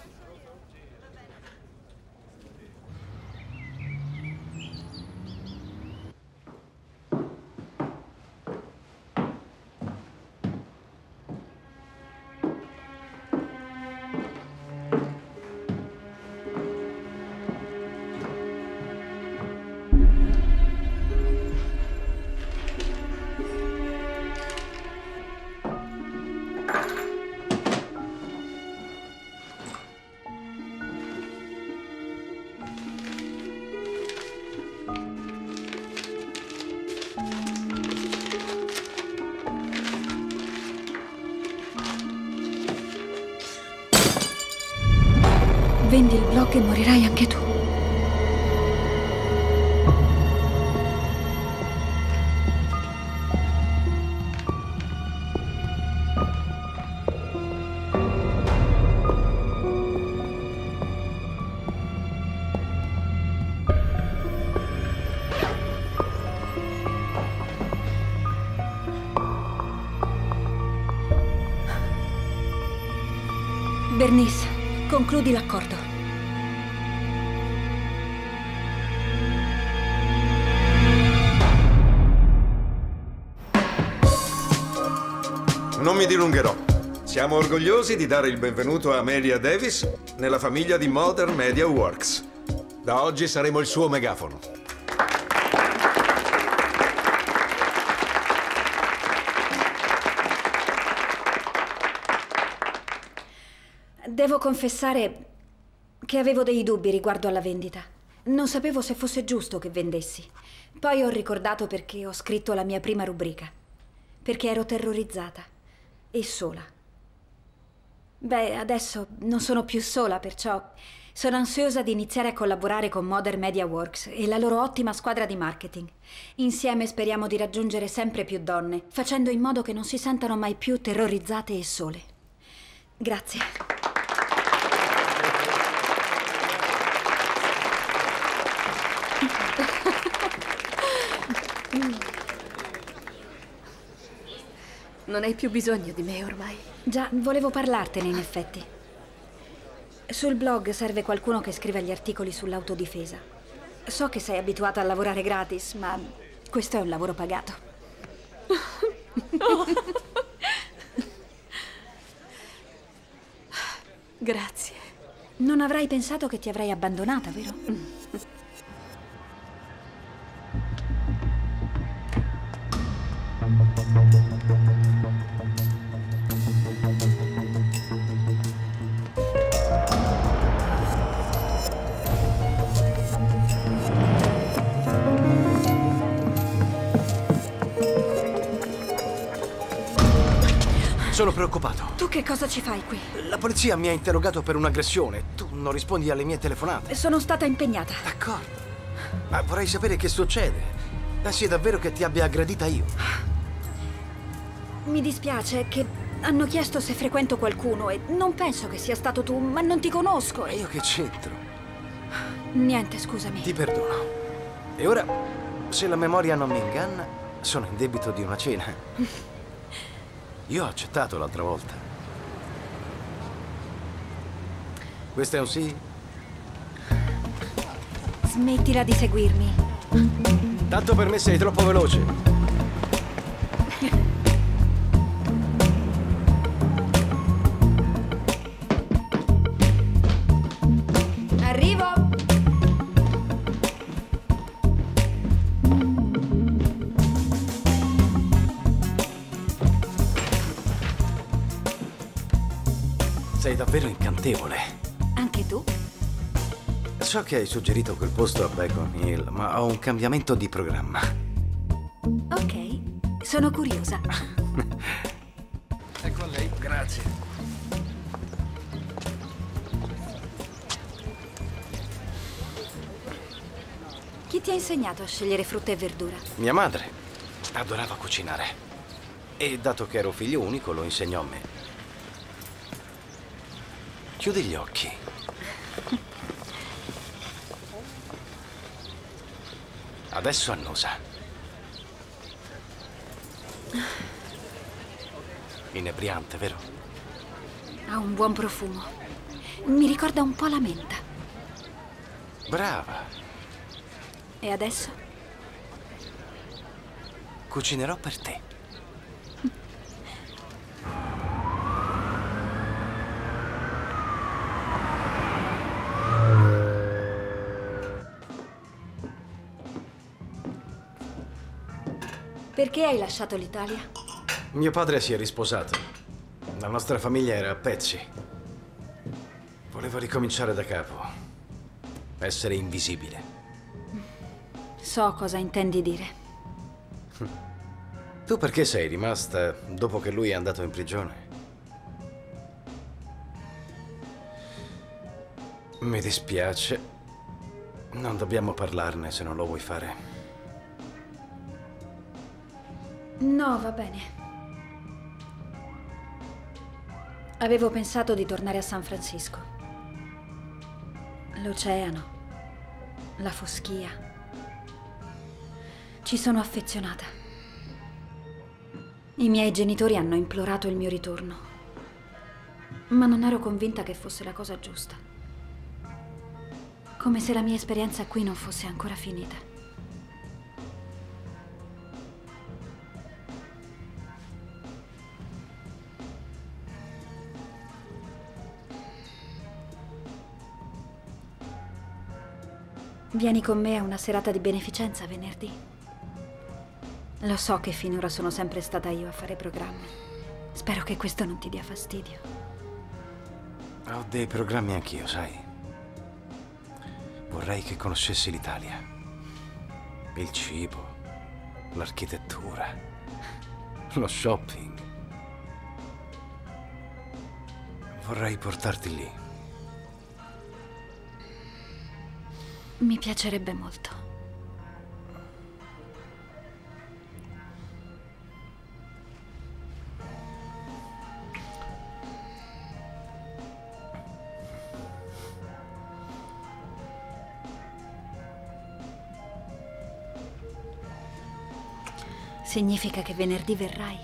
[SPEAKER 2] Vendi il blog e morirai anche tu. Bernice, concludi l'accordo.
[SPEAKER 8] Non mi dilungherò. Siamo orgogliosi di dare il benvenuto a Amelia Davis nella famiglia di Modern Media Works. Da oggi saremo il suo megafono.
[SPEAKER 2] Devo confessare che avevo dei dubbi riguardo alla vendita. Non sapevo se fosse giusto che vendessi. Poi ho ricordato perché ho scritto la mia prima rubrica. Perché ero terrorizzata e sola. Beh, adesso non sono più sola, perciò sono ansiosa di iniziare a collaborare con Modern Media Works e la loro ottima squadra di marketing. Insieme speriamo di raggiungere sempre più donne, facendo in modo che non si sentano mai più terrorizzate e sole. Grazie.
[SPEAKER 1] Non hai più bisogno di me ormai.
[SPEAKER 2] Già, volevo parlartene in effetti. Sul blog serve qualcuno che scriva gli articoli sull'autodifesa. So che sei abituata a lavorare gratis, ma questo è un lavoro pagato.
[SPEAKER 1] Oh. Grazie.
[SPEAKER 2] Non avrai pensato che ti avrei abbandonata, vero?
[SPEAKER 3] Sono preoccupato.
[SPEAKER 2] Tu che cosa ci fai qui?
[SPEAKER 3] La polizia mi ha interrogato per un'aggressione. Tu non rispondi alle mie telefonate.
[SPEAKER 2] Sono stata impegnata.
[SPEAKER 3] D'accordo. Ma vorrei sapere che succede. Pensi davvero che ti abbia aggredita io?
[SPEAKER 2] Mi dispiace che hanno chiesto se frequento qualcuno e non penso che sia stato tu, ma non ti conosco.
[SPEAKER 3] E io che c'entro?
[SPEAKER 2] Niente, scusami.
[SPEAKER 3] Ti perdono. E ora, se la memoria non mi inganna, sono in debito di una cena. Io ho accettato l'altra volta. Questo è un sì?
[SPEAKER 2] Smettila di seguirmi.
[SPEAKER 3] Tanto per me sei troppo veloce.
[SPEAKER 2] Arrivo!
[SPEAKER 3] Sei davvero incantevole.
[SPEAKER 2] Anche tu?
[SPEAKER 3] So che hai suggerito quel posto a Beacon Hill, ma ho un cambiamento di programma.
[SPEAKER 2] Ok, sono curiosa.
[SPEAKER 3] Ecco a lei, grazie.
[SPEAKER 2] Chi ti ha insegnato a scegliere frutta e verdura?
[SPEAKER 3] Mia madre adorava cucinare. E dato che ero figlio unico, lo insegnò a me. Chiudi gli occhi. Adesso annusa. Inebriante, vero?
[SPEAKER 2] Ha un buon profumo. Mi ricorda un po' la menta.
[SPEAKER 3] Brava.
[SPEAKER 2] E adesso?
[SPEAKER 3] Cucinerò per te.
[SPEAKER 2] Perché hai lasciato l'Italia?
[SPEAKER 3] Mio padre si è risposato. La nostra famiglia era a pezzi. Volevo ricominciare da capo. Essere invisibile.
[SPEAKER 2] So cosa intendi dire.
[SPEAKER 3] Tu perché sei rimasta dopo che lui è andato in prigione? Mi dispiace. Non dobbiamo parlarne se non lo vuoi fare.
[SPEAKER 2] No, va bene. Avevo pensato di tornare a San Francisco. L'oceano, la foschia. Ci sono affezionata. I miei genitori hanno implorato il mio ritorno, ma non ero convinta che fosse la cosa giusta. Come se la mia esperienza qui non fosse ancora finita. Vieni con me a una serata di beneficenza venerdì. Lo so che finora sono sempre stata io a fare programmi. Spero che questo non ti dia fastidio.
[SPEAKER 3] Ho dei programmi anch'io, sai.
[SPEAKER 4] Vorrei che conoscessi l'Italia. Il cibo, l'architettura, lo shopping. Vorrei portarti lì.
[SPEAKER 2] Mi piacerebbe molto. Significa che venerdì verrai?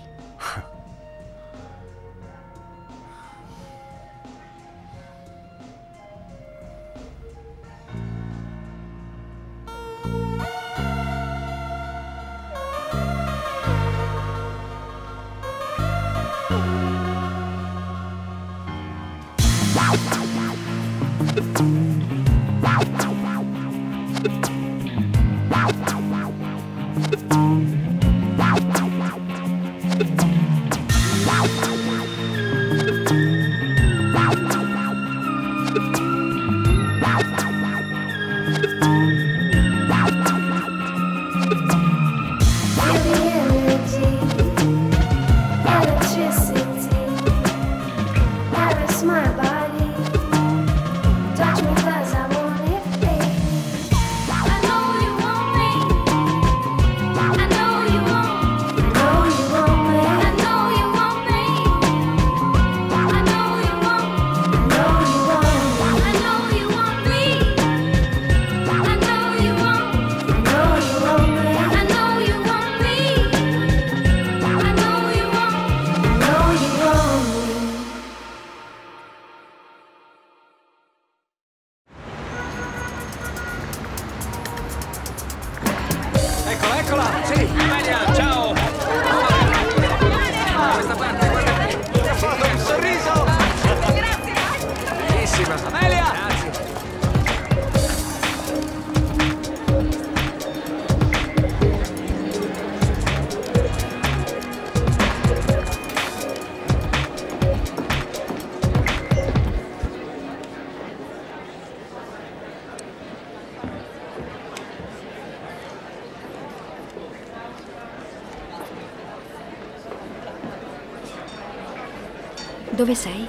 [SPEAKER 2] Dove sei?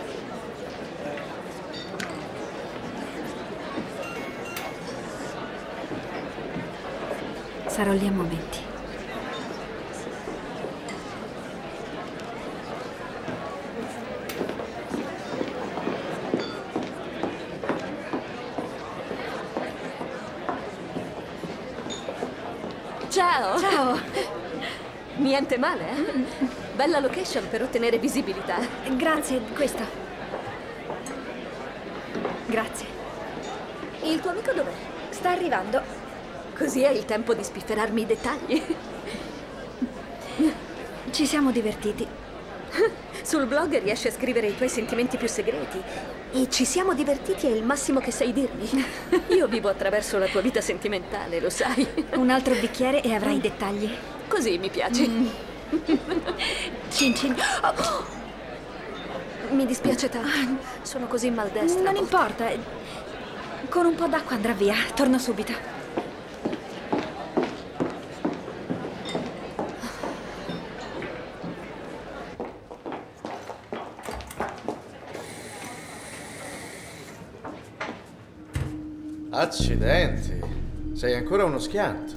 [SPEAKER 2] Sarò lì a momenti.
[SPEAKER 1] Ciao!
[SPEAKER 2] Ciao!
[SPEAKER 1] Niente male, eh? Bella location per ottenere visibilità.
[SPEAKER 2] Grazie, questa. Grazie.
[SPEAKER 1] Il tuo amico dov'è?
[SPEAKER 2] Sta arrivando.
[SPEAKER 1] Così hai il tempo di spifferarmi i dettagli.
[SPEAKER 2] Ci siamo divertiti.
[SPEAKER 1] Sul blog riesci a scrivere i tuoi sentimenti più segreti. E ci siamo divertiti è il massimo che sai dirmi. Io vivo attraverso la tua vita sentimentale, lo sai.
[SPEAKER 2] Un altro bicchiere e avrai i dettagli.
[SPEAKER 1] Così mi piaci. Mm.
[SPEAKER 2] Cin cin.
[SPEAKER 1] Oh. Mi dispiace tanto. Sono così maldestra.
[SPEAKER 2] Non importa. Con un po' d'acqua andrà via. Torno subito.
[SPEAKER 4] Accidenti. Sei ancora uno schianto.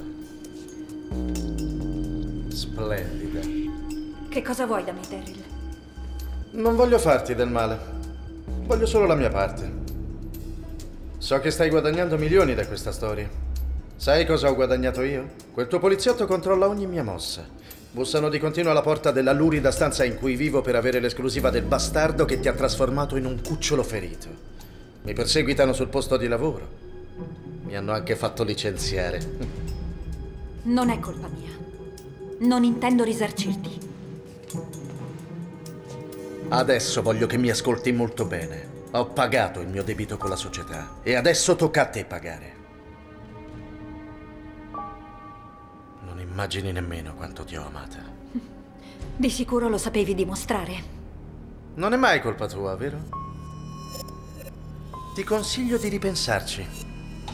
[SPEAKER 4] Splendida.
[SPEAKER 2] Che cosa vuoi da me, Daryl?
[SPEAKER 4] Non voglio farti del male. Voglio solo la mia parte. So che stai guadagnando milioni da questa storia. Sai cosa ho guadagnato io? Quel tuo poliziotto controlla ogni mia mossa. Bussano di continuo alla porta della lurida stanza in cui vivo per avere l'esclusiva del bastardo che ti ha trasformato in un cucciolo ferito. Mi perseguitano sul posto di lavoro. Mi hanno anche fatto licenziare.
[SPEAKER 2] Non è colpa mia. Non intendo risarcirti.
[SPEAKER 4] Adesso voglio che mi ascolti molto bene. Ho pagato il mio debito con la società e adesso tocca a te pagare. Non immagini nemmeno quanto ti ho amata.
[SPEAKER 2] Di sicuro lo sapevi dimostrare.
[SPEAKER 4] Non è mai colpa tua, vero? Ti consiglio di ripensarci.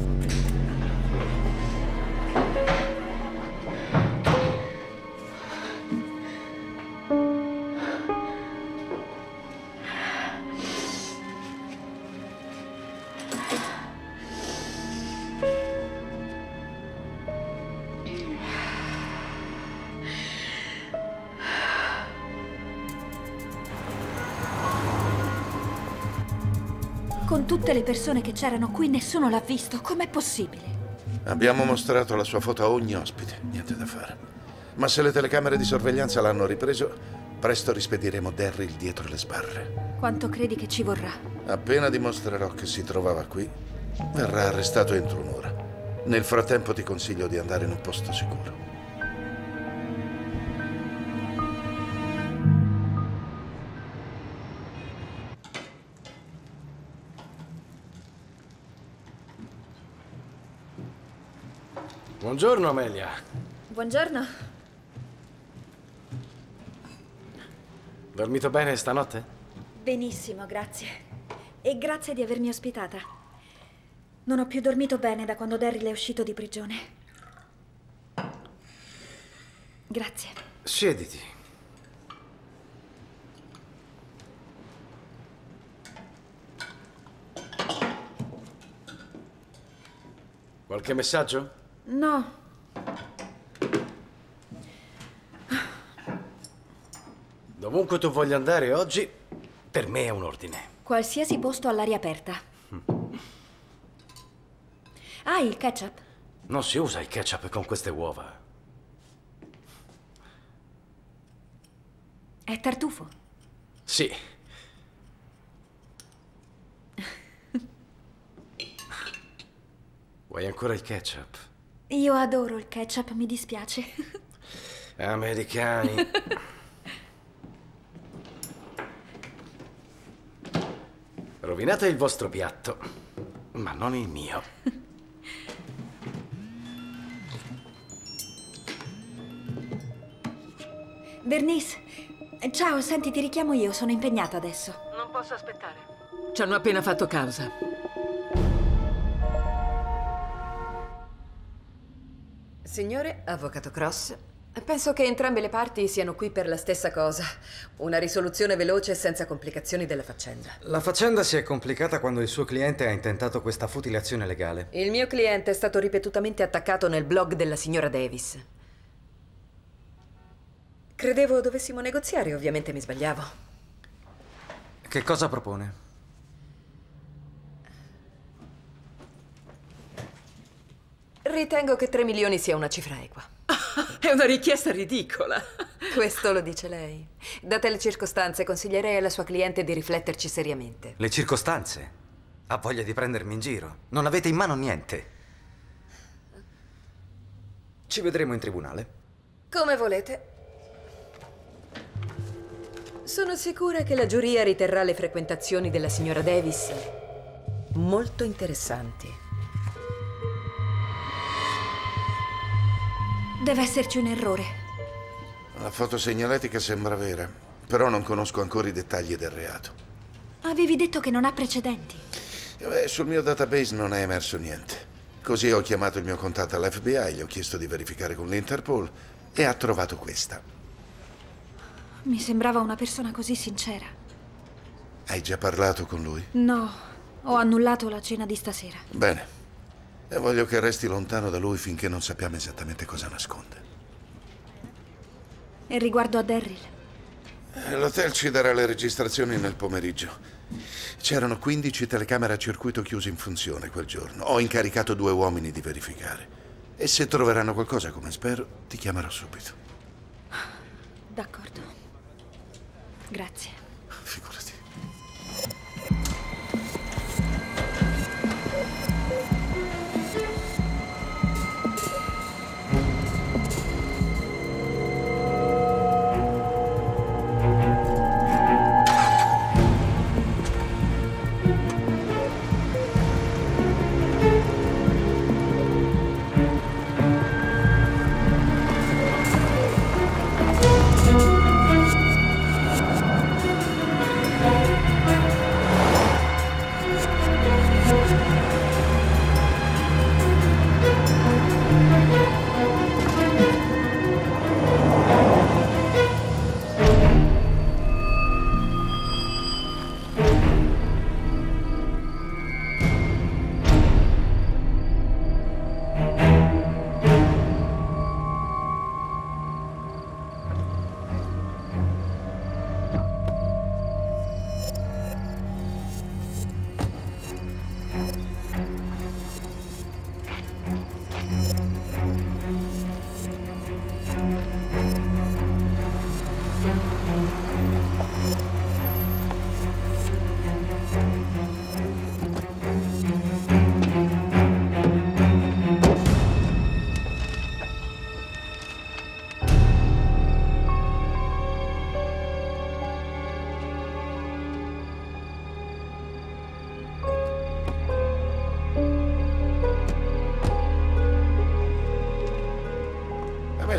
[SPEAKER 2] Con tutte le persone che c'erano qui, nessuno l'ha visto. Com'è possibile?
[SPEAKER 7] Abbiamo mostrato la sua foto a ogni ospite, niente da fare. Ma se le telecamere di sorveglianza l'hanno ripreso, presto rispediremo Daryl dietro le sbarre.
[SPEAKER 2] Quanto credi che ci vorrà?
[SPEAKER 7] Appena dimostrerò che si trovava qui, verrà arrestato entro un'ora. Nel frattempo ti consiglio di andare in un posto sicuro.
[SPEAKER 12] Buongiorno, Amelia.
[SPEAKER 2] Buongiorno.
[SPEAKER 12] Dormito bene stanotte?
[SPEAKER 2] Benissimo, grazie. E grazie di avermi ospitata. Non ho più dormito bene da quando Daryl è uscito di prigione. Grazie.
[SPEAKER 12] Siediti. Qualche messaggio?
[SPEAKER 2] No.
[SPEAKER 12] Dovunque tu voglia andare oggi, per me è un ordine.
[SPEAKER 2] Qualsiasi posto all'aria aperta. Ah, il ketchup?
[SPEAKER 12] Non si usa il ketchup con queste uova.
[SPEAKER 2] È tartufo?
[SPEAKER 12] Sì. Vuoi ancora il ketchup?
[SPEAKER 2] Io adoro il ketchup, mi dispiace.
[SPEAKER 12] Americani. Rovinate il vostro piatto, ma non il mio.
[SPEAKER 2] Bernice, ciao, senti, ti richiamo io, sono impegnata adesso.
[SPEAKER 5] Non posso aspettare. Ci hanno appena fatto causa.
[SPEAKER 13] Signore Avvocato Cross, penso che entrambe le parti siano qui per la stessa cosa. Una risoluzione veloce e senza complicazioni della faccenda.
[SPEAKER 14] La faccenda si è complicata quando il suo cliente ha intentato questa futile azione legale.
[SPEAKER 13] Il mio cliente è stato ripetutamente attaccato nel blog della signora Davis. Credevo dovessimo negoziare, ovviamente mi sbagliavo.
[SPEAKER 14] Che cosa propone?
[SPEAKER 13] Ritengo che tre milioni sia una cifra equa.
[SPEAKER 5] È una richiesta ridicola.
[SPEAKER 13] Questo lo dice lei. Date le circostanze, consiglierei alla sua cliente di rifletterci seriamente.
[SPEAKER 14] Le circostanze? Ha voglia di prendermi in giro? Non avete in mano niente. Ci vedremo in tribunale.
[SPEAKER 13] Come volete. Sono sicura che la giuria riterrà le frequentazioni della signora Davis molto interessanti.
[SPEAKER 2] Deve esserci un errore.
[SPEAKER 7] La fotosegnaletica sembra vera, però non conosco ancora i dettagli del reato.
[SPEAKER 2] Avevi detto che non ha precedenti.
[SPEAKER 7] Beh, sul mio database non è emerso niente. Così ho chiamato il mio contatto all'F B I, gli ho chiesto di verificare con l'Interpol e ha trovato questa.
[SPEAKER 2] Mi sembrava una persona così sincera.
[SPEAKER 7] Hai già parlato con lui?
[SPEAKER 2] No, ho annullato la cena di stasera.
[SPEAKER 7] Bene. E voglio che resti lontano da lui finché non sappiamo esattamente cosa nasconde.
[SPEAKER 2] E riguardo a Daryl?
[SPEAKER 7] L'hotel ci darà le registrazioni nel pomeriggio. C'erano quindici telecamere a circuito chiuso in funzione quel giorno. Ho incaricato due uomini di verificare. E se troveranno qualcosa, come spero, ti chiamerò subito.
[SPEAKER 2] D'accordo. Grazie.
[SPEAKER 7] Figurati.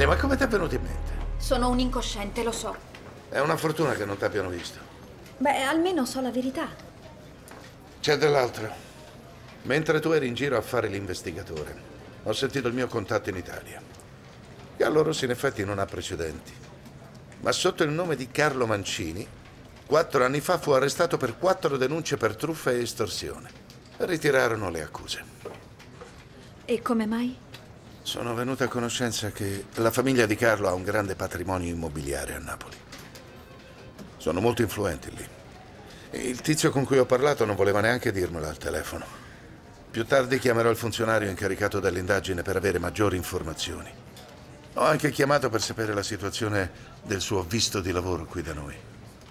[SPEAKER 7] Amelia, ma come ti è venuto in mente?
[SPEAKER 2] Sono un incosciente, lo so.
[SPEAKER 7] È una fortuna che non ti abbiano visto.
[SPEAKER 2] Beh, almeno so la verità.
[SPEAKER 7] C'è dell'altro. Mentre tu eri in giro a fare l'investigatore, ho sentito il mio contatto in Italia, che a loro in effetti non ha precedenti. Ma sotto il nome di Carlo Mancini, quattro anni fa fu arrestato per quattro denunce per truffa e estorsione. Ritirarono le accuse.
[SPEAKER 2] E come mai?
[SPEAKER 7] Sono venuto a conoscenza che la famiglia di Carlo ha un grande patrimonio immobiliare a Napoli. Sono molto influenti lì. Il tizio con cui ho parlato non voleva neanche dirmelo al telefono. Più tardi chiamerò il funzionario incaricato dell'indagine per avere maggiori informazioni. Ho anche chiamato per sapere la situazione del suo visto di lavoro qui da noi.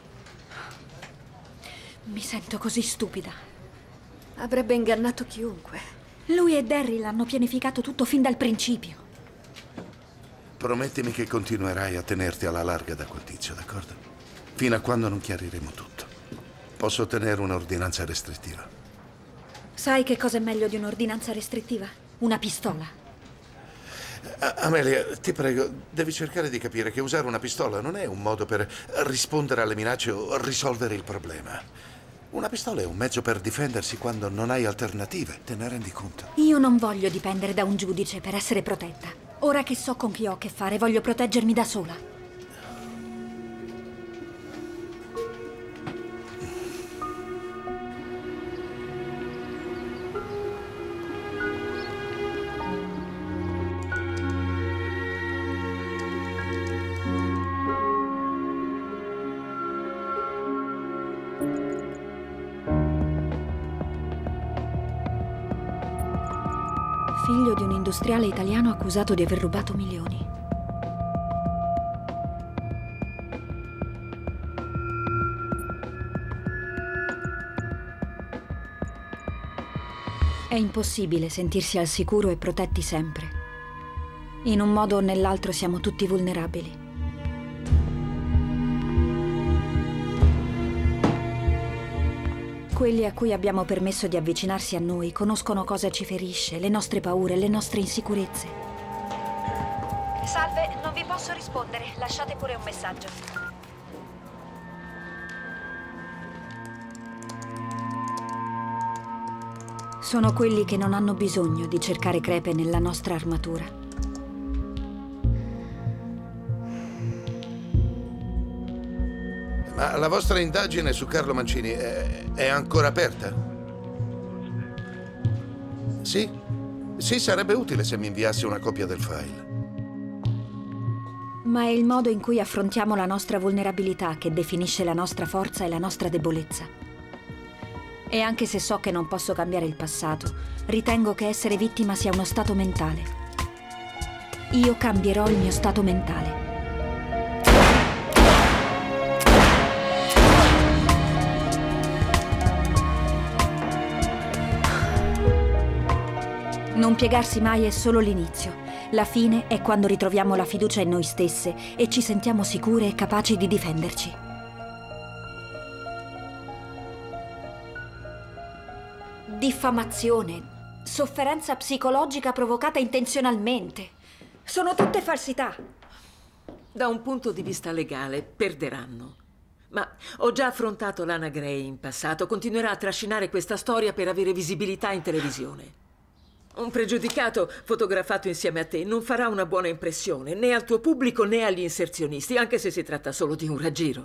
[SPEAKER 2] Mi sento così stupida.
[SPEAKER 1] Avrebbe ingannato chiunque.
[SPEAKER 2] Lui e Darryl l'hanno pianificato tutto fin dal principio.
[SPEAKER 7] Promettimi che continuerai a tenerti alla larga da quel tizio, d'accordo? Fino a quando non chiariremo tutto. Posso ottenere un'ordinanza restrittiva.
[SPEAKER 2] Sai che cosa è meglio di un'ordinanza restrittiva? Una pistola.
[SPEAKER 7] A- Amelia, ti prego, devi cercare di capire che usare una pistola non è un modo per rispondere alle minacce o risolvere il problema. Una pistola è un mezzo per difendersi quando non hai alternative, te ne rendi conto?
[SPEAKER 2] Io non voglio dipendere da un giudice per essere protetta. Ora che so con chi ho a che fare, voglio proteggermi da sola. Figlio di un industriale italiano accusato di aver rubato milioni. È impossibile sentirsi al sicuro e protetti sempre. In un modo o nell'altro siamo tutti vulnerabili. Quelli a cui abbiamo permesso di avvicinarsi a noi conoscono cosa ci ferisce, le nostre paure, le nostre insicurezze.
[SPEAKER 15] Salve, non vi posso rispondere. Lasciate pure un messaggio.
[SPEAKER 2] Sono quelli che non hanno bisogno di cercare crepe nella nostra armatura.
[SPEAKER 7] Ma la vostra indagine su Carlo Mancini è, è ancora aperta? Sì? Sì, sarebbe utile se mi inviasse una copia del file.
[SPEAKER 2] Ma è il modo in cui affrontiamo la nostra vulnerabilità che definisce la nostra forza e la nostra debolezza. E anche se so che non posso cambiare il passato, ritengo che essere vittima sia uno stato mentale. Io cambierò il mio stato mentale. Non piegarsi mai è solo l'inizio. La fine è quando ritroviamo la fiducia in noi stesse e ci sentiamo sicure e capaci di difenderci. Diffamazione, sofferenza psicologica provocata intenzionalmente. Sono tutte falsità.
[SPEAKER 5] Da un punto di vista legale, perderanno. Ma ho già affrontato Lana Gray in passato. Continuerà a trascinare questa storia per avere visibilità in televisione. Un pregiudicato fotografato insieme a te non farà una buona impressione né al tuo pubblico né agli inserzionisti, anche se si tratta solo di un raggiro.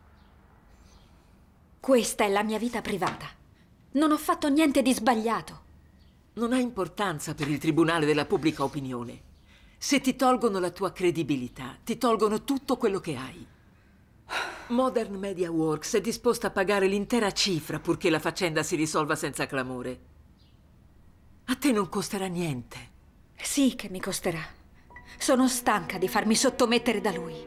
[SPEAKER 2] Questa è la mia vita privata. Non ho fatto niente di sbagliato.
[SPEAKER 5] Non ha importanza per il tribunale della pubblica opinione. Se ti tolgono la tua credibilità, ti tolgono tutto quello che hai. Modern Media Works è disposta a pagare l'intera cifra purché la faccenda si risolva senza clamore. A te non costerà niente.
[SPEAKER 2] Sì che mi costerà. Sono stanca di farmi sottomettere da lui.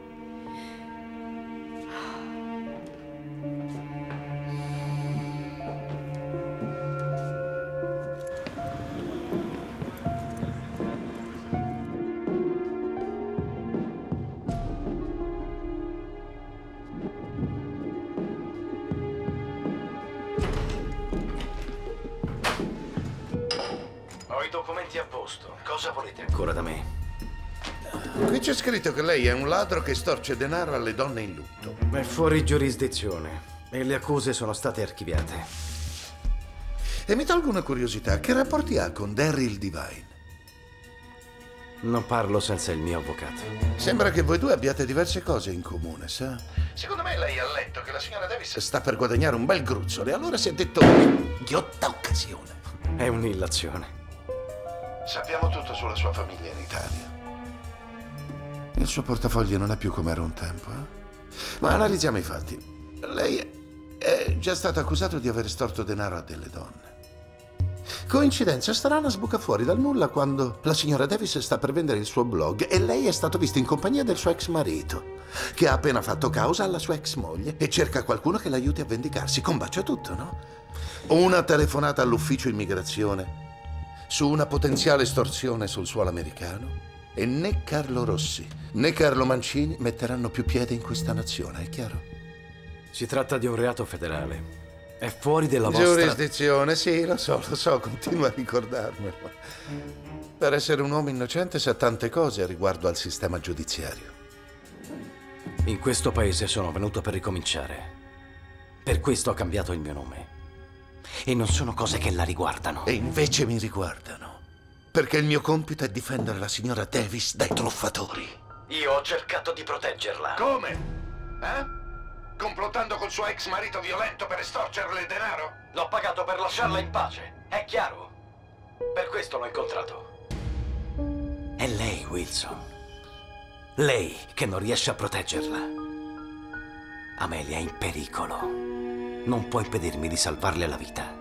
[SPEAKER 12] Ho i documenti a posto. Cosa volete ancora da me?
[SPEAKER 7] Qui c'è scritto che lei è un ladro che storce denaro alle donne in lutto.
[SPEAKER 12] È fuori giurisdizione e le accuse sono state archiviate.
[SPEAKER 7] E mi tolgo una curiosità, che rapporti ha con Daryl Devine?
[SPEAKER 12] Non parlo senza il mio avvocato.
[SPEAKER 7] Sembra che voi due abbiate diverse cose in comune, sa? Secondo me lei ha letto che la signora Davis sta per guadagnare un bel gruzzolo e allora si è detto ghiotta occasione.
[SPEAKER 12] È un'illazione.
[SPEAKER 7] Sappiamo tutto sulla sua famiglia in Italia. Il suo portafoglio non è più come era un tempo, eh? Ma analizziamo i fatti. Lei è già stato accusato di aver storto denaro a delle donne. Coincidenza strana, sbuca fuori dal nulla quando la signora Davis sta per vendere il suo blog e lei è stato visto in compagnia del suo ex marito, che ha appena fatto causa alla sua ex moglie e cerca qualcuno che l'aiuti a vendicarsi. Combacia tutto, no? Una telefonata all'ufficio immigrazione su una potenziale estorsione sul suolo americano e né Carlo Rossi né Carlo Mancini metteranno più piede in questa nazione, è chiaro?
[SPEAKER 12] Si tratta di un reato federale. È fuori della vostra...
[SPEAKER 7] Giurisdizione, sì, lo so, lo so, continua a ricordarmelo. Per essere un uomo innocente sa tante cose riguardo al sistema giudiziario.
[SPEAKER 12] In questo paese sono venuto per ricominciare. Per questo ho cambiato il mio nome. E non sono cose che la riguardano.
[SPEAKER 7] E invece mi riguardano. Perché il mio compito è difendere la signora Davis dai truffatori.
[SPEAKER 12] Io ho cercato di proteggerla.
[SPEAKER 7] Come? Eh? Complottando col suo ex marito violento per estorcerle denaro?
[SPEAKER 12] L'ho pagato per lasciarla in pace, è chiaro. Per questo l'ho incontrato. È lei, Wilson. Lei che non riesce a proteggerla. Amelia è in pericolo. Non può impedirmi di salvarle la vita.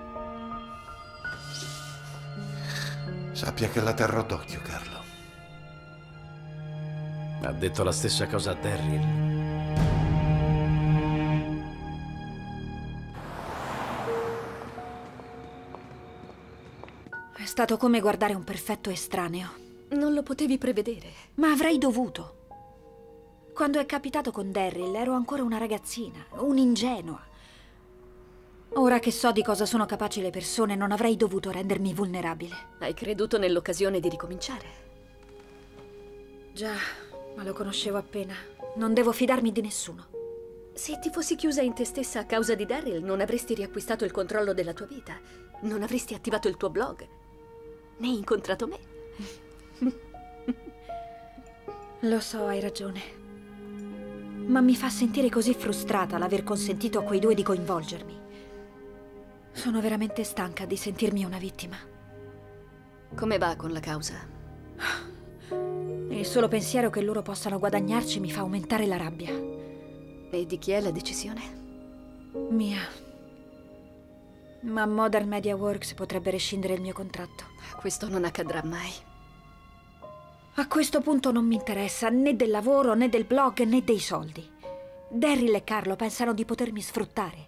[SPEAKER 7] Sappia che la terrò d'occhio, Carlo.
[SPEAKER 12] Ha detto la stessa cosa a Daryl.
[SPEAKER 2] È stato come guardare un perfetto estraneo.
[SPEAKER 1] Non lo potevi prevedere.
[SPEAKER 2] Ma avrei dovuto. Quando è capitato con Daryl ero ancora una ragazzina, un'ingenua. Ora che so di cosa sono capaci le persone, non avrei dovuto rendermi vulnerabile.
[SPEAKER 1] Hai creduto nell'occasione di ricominciare?
[SPEAKER 2] Già, ma lo conoscevo appena. Non devo fidarmi di nessuno.
[SPEAKER 1] Se ti fossi chiusa in te stessa a causa di Daryl, non avresti riacquistato il controllo della tua vita. Non avresti attivato il tuo blog. Né incontrato me.
[SPEAKER 2] Lo so, hai ragione. Ma mi fa sentire così frustrata l'aver consentito a quei due di coinvolgermi. Sono veramente stanca di sentirmi una vittima.
[SPEAKER 1] Come va con la causa?
[SPEAKER 2] Il solo pensiero che loro possano guadagnarci mi fa aumentare la rabbia.
[SPEAKER 1] E di chi è la decisione?
[SPEAKER 2] Mia. Ma Modern Media Works potrebbe rescindere il mio contratto.
[SPEAKER 1] Questo non accadrà mai.
[SPEAKER 2] A questo punto non mi interessa né del lavoro, né del blog, né dei soldi. Daryl e Carlo pensano di potermi sfruttare.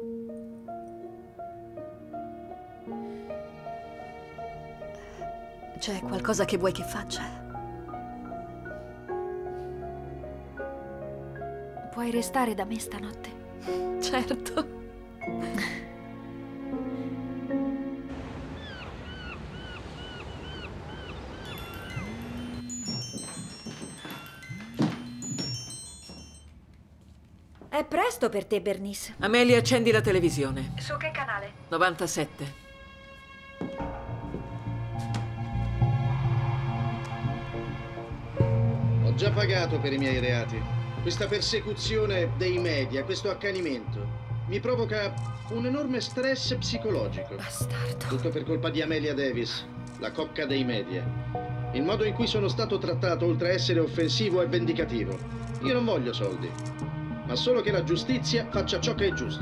[SPEAKER 1] C'è qualcosa che vuoi che faccia?
[SPEAKER 2] Puoi restare da me stanotte?
[SPEAKER 1] Certo.
[SPEAKER 2] È presto per te, Bernice.
[SPEAKER 5] Amelia, accendi la televisione.
[SPEAKER 15] Su che canale?
[SPEAKER 5] novantasette.
[SPEAKER 16] Ho già pagato per i miei reati. Questa persecuzione dei media, questo accanimento, mi provoca un enorme stress psicologico.
[SPEAKER 2] Bastardo.
[SPEAKER 16] Tutto per colpa di Amelia Davis, la cocca dei media. Il modo in cui sono stato trattato, oltre a essere offensivo, è vendicativo. Io non voglio soldi, ma solo che la giustizia faccia ciò che è giusto.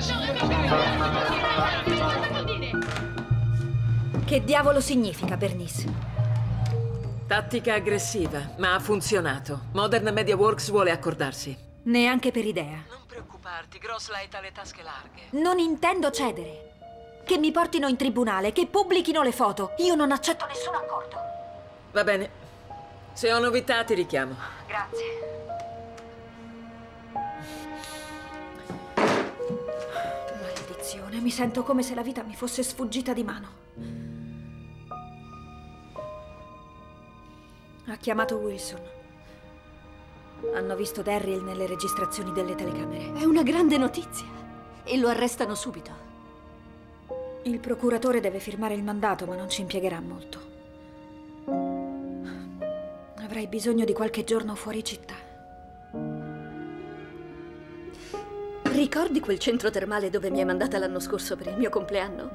[SPEAKER 2] Che diavolo significa, Bernice?
[SPEAKER 5] Tattica aggressiva, ma ha funzionato. Modern Media Works vuole accordarsi.
[SPEAKER 2] Neanche per idea.
[SPEAKER 5] Non preoccuparti, Grosslight ha le tasche larghe.
[SPEAKER 2] Non intendo cedere. Che mi portino in tribunale, che pubblichino le foto. Io non accetto nessun accordo.
[SPEAKER 5] Va bene. Se ho novità ti richiamo.
[SPEAKER 15] Grazie.
[SPEAKER 2] Maledizione, mi sento come se la vita mi fosse sfuggita di mano. Ha chiamato Wilson. Hanno visto Daryl nelle registrazioni delle telecamere.
[SPEAKER 1] È una grande notizia. E lo arrestano subito.
[SPEAKER 2] Il procuratore deve firmare il mandato, ma non ci impiegherà molto. Avrei bisogno di qualche giorno fuori città.
[SPEAKER 1] Ricordi quel centro termale dove mi hai mandata l'anno scorso per il mio compleanno?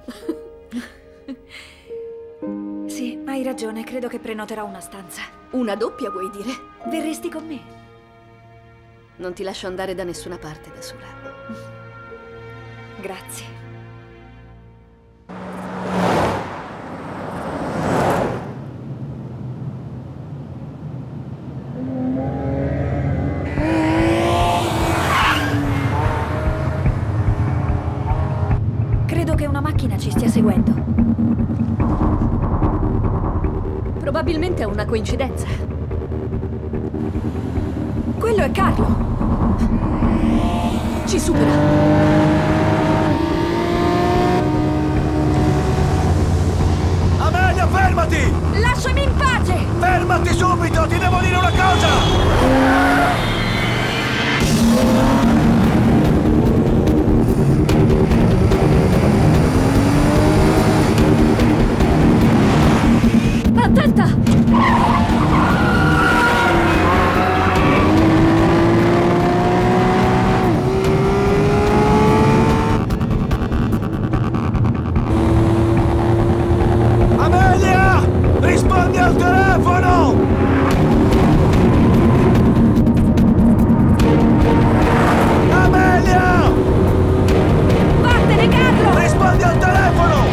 [SPEAKER 2] Sì, hai ragione, credo che prenoterò una stanza.
[SPEAKER 1] Una doppia, vuoi dire?
[SPEAKER 2] Verresti con me?
[SPEAKER 1] Non ti lascio andare da nessuna parte da sola.
[SPEAKER 2] Grazie. Credo che una macchina ci stia seguendo.
[SPEAKER 1] Probabilmente è una coincidenza.
[SPEAKER 2] Quello è Carlo.
[SPEAKER 1] Ci supera.
[SPEAKER 12] Amelia, fermati!
[SPEAKER 2] Lasciami in pace!
[SPEAKER 12] Fermati subito, ti devo dire una cosa!
[SPEAKER 1] Attenta!
[SPEAKER 12] Amelia! Rispondi al telefono! Amelia!
[SPEAKER 2] Vattene, Carlo!
[SPEAKER 12] Rispondi al telefono!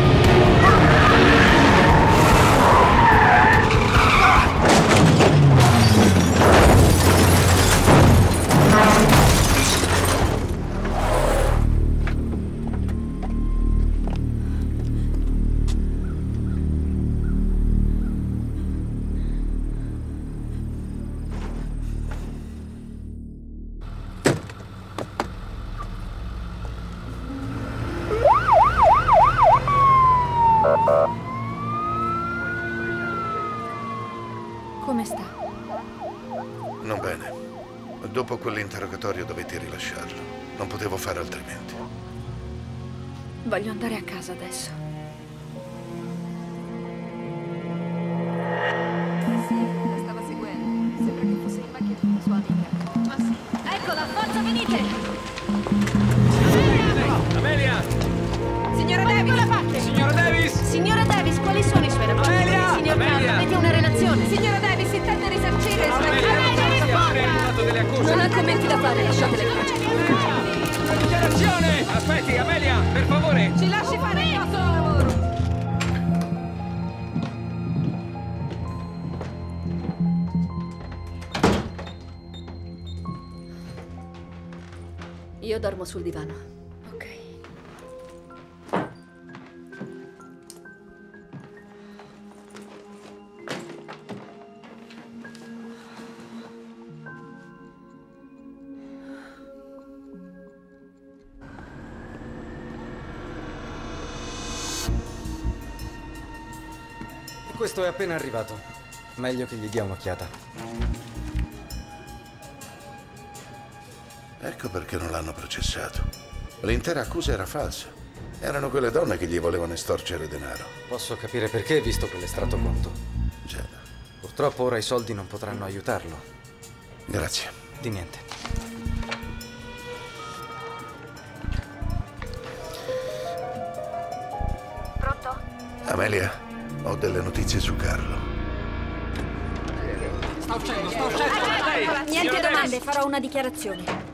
[SPEAKER 2] Come sta?
[SPEAKER 7] Non bene. Dopo quell'interrogatorio dovetti rilasciarlo. Non potevo fare altrimenti.
[SPEAKER 2] Voglio andare a casa adesso.
[SPEAKER 15] La stava seguendo. Sembra che fosse in macchina con la sua amica. Ma sì. Eccola, forza, venite!
[SPEAKER 17] Amelia!
[SPEAKER 15] Signora Davis!
[SPEAKER 17] Signora Davis!
[SPEAKER 11] Signora Davis, quali sono i suoi rapporti con
[SPEAKER 17] Amelia!
[SPEAKER 11] il signor
[SPEAKER 17] Amelia!
[SPEAKER 11] Carlo? Avete una relazione?
[SPEAKER 15] Signora Davis, intende risarcire il suo...
[SPEAKER 17] delle accuse.
[SPEAKER 1] Non ha commenti da fare, lasciatele fare.
[SPEAKER 17] Dichiarazione! Aspetti, Amelia, per favore!
[SPEAKER 15] Ci lasci fare il nostro lavoro!
[SPEAKER 1] Io dormo sul divano.
[SPEAKER 2] Ok.
[SPEAKER 14] Questo è appena arrivato. Meglio che gli dia un'occhiata.
[SPEAKER 7] Ecco perché non l'hanno processato. L'intera accusa era falsa. Erano quelle donne che gli volevano estorcere denaro.
[SPEAKER 14] Posso capire perché, visto quell'estratto conto.
[SPEAKER 7] Già.
[SPEAKER 14] Purtroppo ora i soldi non potranno aiutarlo.
[SPEAKER 7] Grazie.
[SPEAKER 14] Di niente.
[SPEAKER 15] Pronto?
[SPEAKER 7] Amelia, ho delle notizie su Carlo.
[SPEAKER 17] Sta uscendo, sta uscendo!
[SPEAKER 2] Niente domande, farò una dichiarazione.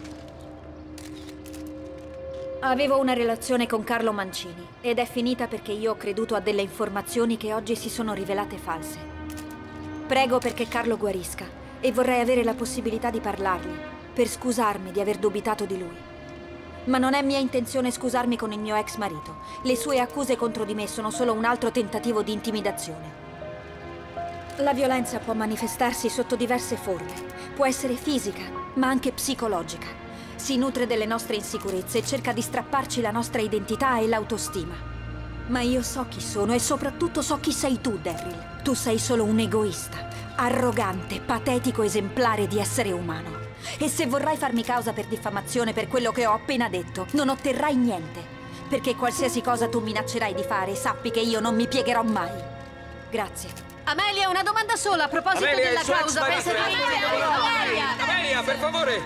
[SPEAKER 2] Avevo una relazione con Carlo Mancini ed è finita perché io ho creduto a delle informazioni che oggi si sono rivelate false. Prego perché Carlo guarisca e vorrei avere la possibilità di parlargli, per scusarmi di aver dubitato di lui. Ma non è mia intenzione scusarmi con il mio ex marito. Le sue accuse contro di me sono solo un altro tentativo di intimidazione. La violenza può manifestarsi sotto diverse forme. Può essere fisica, ma anche psicologica. Si nutre delle nostre insicurezze e cerca di strapparci la nostra identità e l'autostima. Ma io so chi sono e soprattutto so chi sei tu, Daryl. Tu sei solo un egoista. arrogante, patetico esemplare di essere umano. E se vorrai farmi causa per diffamazione per quello che ho appena detto, non otterrai niente. Perché qualsiasi cosa tu minaccerai di fare, sappi che io non mi piegherò mai. Grazie.
[SPEAKER 11] Amelia, una domanda sola a proposito
[SPEAKER 17] Amelia,
[SPEAKER 11] della
[SPEAKER 17] il suo ex
[SPEAKER 11] causa. Pensa
[SPEAKER 17] marito
[SPEAKER 11] di
[SPEAKER 17] è
[SPEAKER 11] Amelia,
[SPEAKER 17] stato-
[SPEAKER 11] Amelia!
[SPEAKER 17] Amelia, per favore!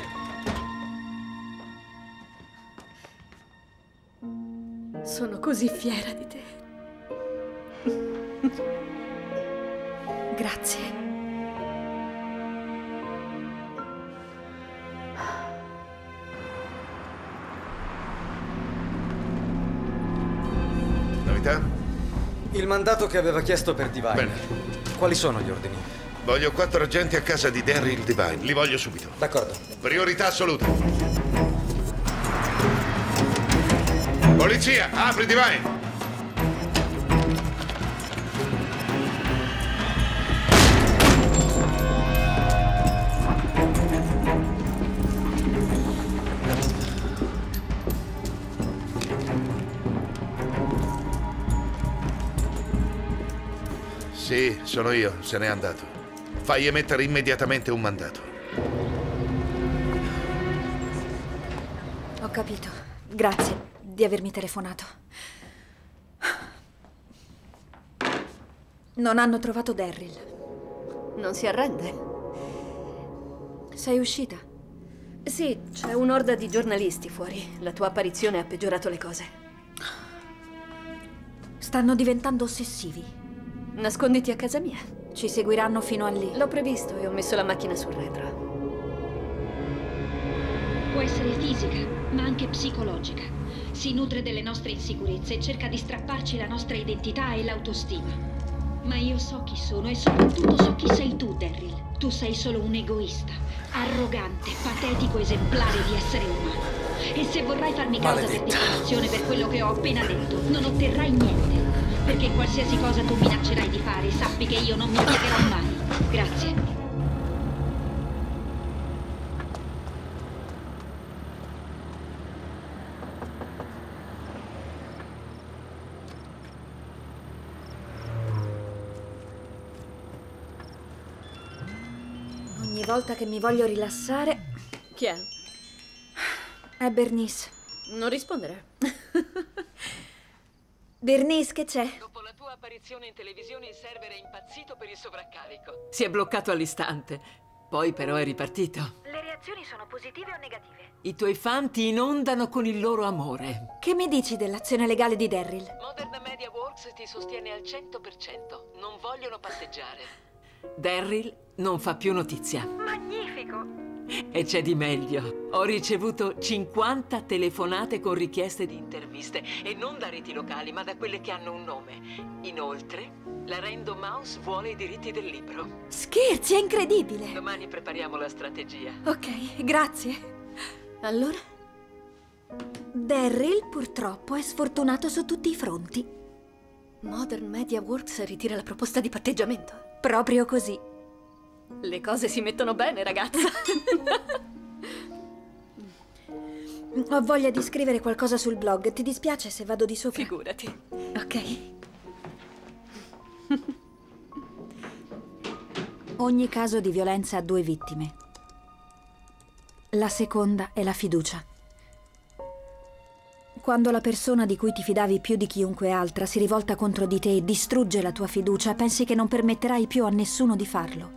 [SPEAKER 1] Sono così fiera di te.
[SPEAKER 2] Grazie.
[SPEAKER 7] Novità?
[SPEAKER 14] Il mandato che aveva chiesto per Divine.
[SPEAKER 7] Bene.
[SPEAKER 14] Quali sono gli ordini?
[SPEAKER 7] Voglio quattro agenti a casa di Daryl Divine. Li voglio subito.
[SPEAKER 14] D'accordo.
[SPEAKER 7] Priorità assoluta. Polizia, apri Divine! Sì, sono io, se n'è andato. Fai emettere immediatamente un mandato.
[SPEAKER 2] Ho capito. Grazie di avermi telefonato. Non hanno trovato Daryl.
[SPEAKER 1] Non si arrende?
[SPEAKER 2] Sei uscita?
[SPEAKER 1] Sì, c'è un'orda di giornalisti fuori. La tua apparizione ha peggiorato le cose.
[SPEAKER 2] Stanno diventando ossessivi.
[SPEAKER 1] Nasconditi a casa mia.
[SPEAKER 2] Ci seguiranno fino a lì.
[SPEAKER 1] L'ho previsto e ho messo la macchina sul retro.
[SPEAKER 18] Può essere fisica, ma anche psicologica. Si nutre delle nostre insicurezze e cerca di strapparci la nostra identità e l'autostima. Ma io so chi sono e soprattutto so chi sei tu, Daryl. Tu sei solo un egoista, arrogante, patetico esemplare di essere umano. E se vorrai farmi causa per diffamazione per quello che ho appena detto, non otterrai niente. Perché qualsiasi cosa tu minaccerai di fare, sappi che io non mi piegherò mai. Grazie.
[SPEAKER 2] Ogni volta che mi voglio rilassare...
[SPEAKER 1] Chi è?
[SPEAKER 2] È Bernice.
[SPEAKER 1] Non rispondere.
[SPEAKER 2] Bernice, che c'è?
[SPEAKER 5] Dopo la tua apparizione in televisione il server è impazzito per il sovraccarico. Si è bloccato all'istante. Poi però è ripartito.
[SPEAKER 2] Le reazioni sono positive o negative?
[SPEAKER 5] I tuoi fan ti inondano con il loro amore.
[SPEAKER 2] Che mi dici dell'azione legale di Daryl?
[SPEAKER 5] Modern Media Works ti sostiene al cento per cento. Non vogliono patteggiare. Daryl non fa più notizia.
[SPEAKER 2] Magnifico!
[SPEAKER 5] E c'è di meglio. Ho ricevuto cinquanta telefonate con richieste di interviste. E non da reti locali, ma da quelle che hanno un nome. Inoltre, la Random House vuole i diritti del libro.
[SPEAKER 2] Scherzi, è incredibile!
[SPEAKER 5] Domani prepariamo la strategia.
[SPEAKER 2] Ok, grazie.
[SPEAKER 1] Allora?
[SPEAKER 2] Daryl, purtroppo, è sfortunato su tutti i fronti.
[SPEAKER 1] Modern Media Works ritira la proposta di patteggiamento.
[SPEAKER 2] Proprio così.
[SPEAKER 1] Le cose si mettono bene, ragazza.
[SPEAKER 2] Ho voglia di scrivere qualcosa sul blog. Ti dispiace se vado di sopra?
[SPEAKER 1] Figurati.
[SPEAKER 2] Ok. Ogni caso di violenza ha due vittime. La seconda è la fiducia. Quando la persona di cui ti fidavi più di chiunque altra si rivolta contro di te e distrugge la tua fiducia, pensi che non permetterai più a nessuno di farlo.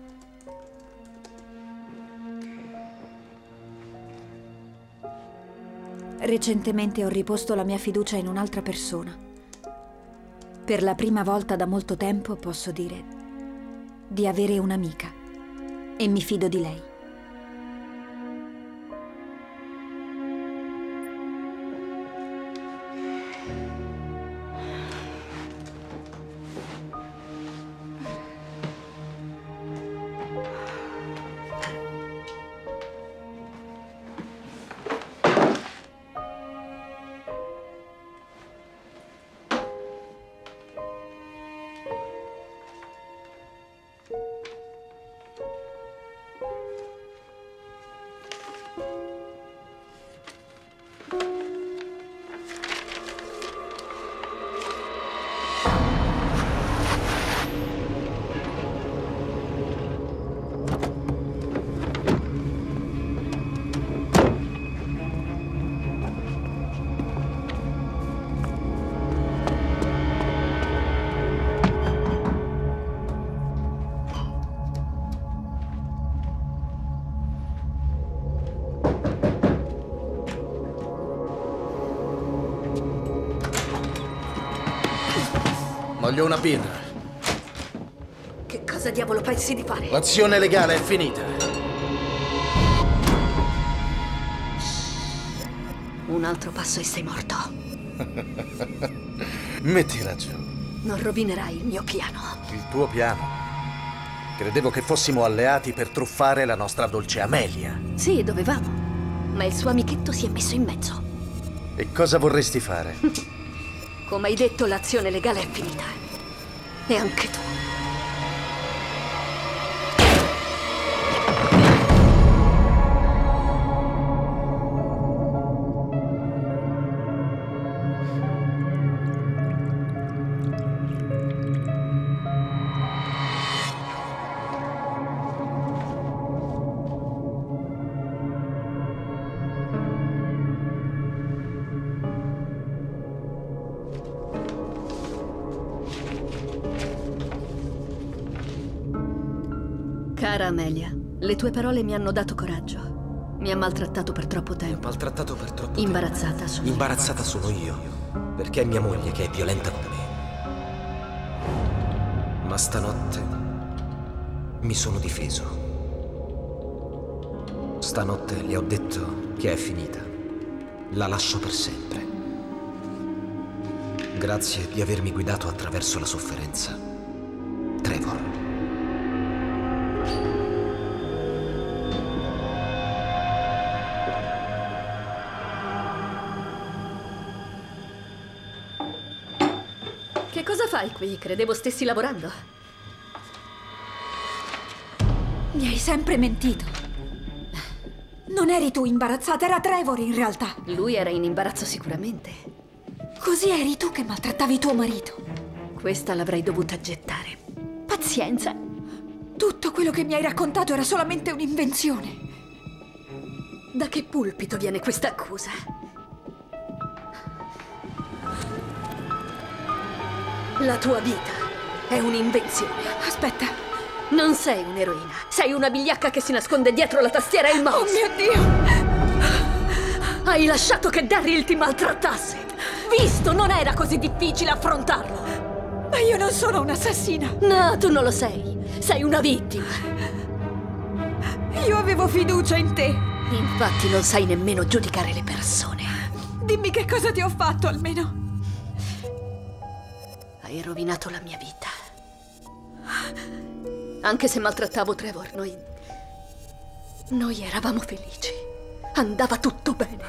[SPEAKER 2] Recentemente ho riposto la mia fiducia in un'altra persona. Per la prima volta da molto tempo posso dire di avere un'amica e mi fido di lei.
[SPEAKER 4] Voglio una birra.
[SPEAKER 1] Che cosa diavolo pensi di fare?
[SPEAKER 4] L'azione legale è finita.
[SPEAKER 1] Un altro passo e sei morto.
[SPEAKER 4] Mettila giù.
[SPEAKER 1] Non rovinerai il mio piano.
[SPEAKER 4] Il tuo piano? Credevo che fossimo alleati per truffare la nostra dolce Amelia.
[SPEAKER 1] Sì, dovevamo. Ma il suo amichetto si è messo in mezzo.
[SPEAKER 4] E cosa vorresti fare?
[SPEAKER 1] Come hai detto, l'azione legale è finita. E anche tu. Cara Amelia, le tue parole mi hanno dato coraggio. Mi ha maltrattato per troppo tempo.
[SPEAKER 12] Maltrattato per troppo
[SPEAKER 1] Imbarazzata
[SPEAKER 12] tempo.
[SPEAKER 1] sono.
[SPEAKER 12] Imbarazzata sono io. Perché è mia moglie che è violenta con me. Ma stanotte mi sono difeso. Stanotte le ho detto che è finita. La lascio per sempre. Grazie di avermi guidato attraverso la sofferenza. Trevor.
[SPEAKER 1] Che cosa fai qui? Credevo stessi lavorando.
[SPEAKER 2] Mi hai sempre mentito. Non eri tu imbarazzata, era Trevor in realtà.
[SPEAKER 1] Lui era in imbarazzo sicuramente.
[SPEAKER 2] Così eri tu che maltrattavi tuo marito.
[SPEAKER 1] Questa l'avrei dovuta gettare. Pazienza.
[SPEAKER 2] Tutto quello che mi hai raccontato era solamente un'invenzione.
[SPEAKER 1] Da che pulpito viene questa accusa? La tua vita è un'invenzione.
[SPEAKER 2] Aspetta.
[SPEAKER 1] Non sei un'eroina. Sei una vigliacca che si nasconde dietro la tastiera e il mouse.
[SPEAKER 2] Oh mio Dio!
[SPEAKER 1] Hai lasciato che Daryl ti maltrattasse. Visto, non era così difficile affrontarlo.
[SPEAKER 2] Ma io non sono un'assassina.
[SPEAKER 1] No, tu non lo sei. Sei una vittima.
[SPEAKER 2] Io avevo fiducia in te.
[SPEAKER 1] Infatti non sai nemmeno giudicare le persone.
[SPEAKER 2] Dimmi che cosa ti ho fatto almeno.
[SPEAKER 1] Hai rovinato la mia vita. Anche se maltrattavo Trevor, noi... Noi eravamo felici. Andava tutto bene.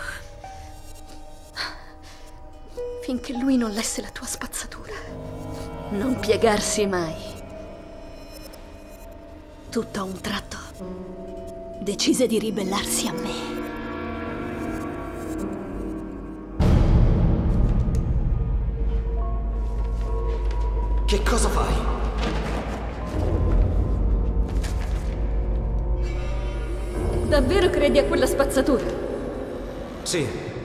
[SPEAKER 1] Finché lui non lesse la tua spazzatura. Non piegarsi mai. Tutto a un tratto decise di ribellarsi a me.
[SPEAKER 12] Che cosa fai?
[SPEAKER 1] Davvero credi a quella spazzatura?
[SPEAKER 12] Sì.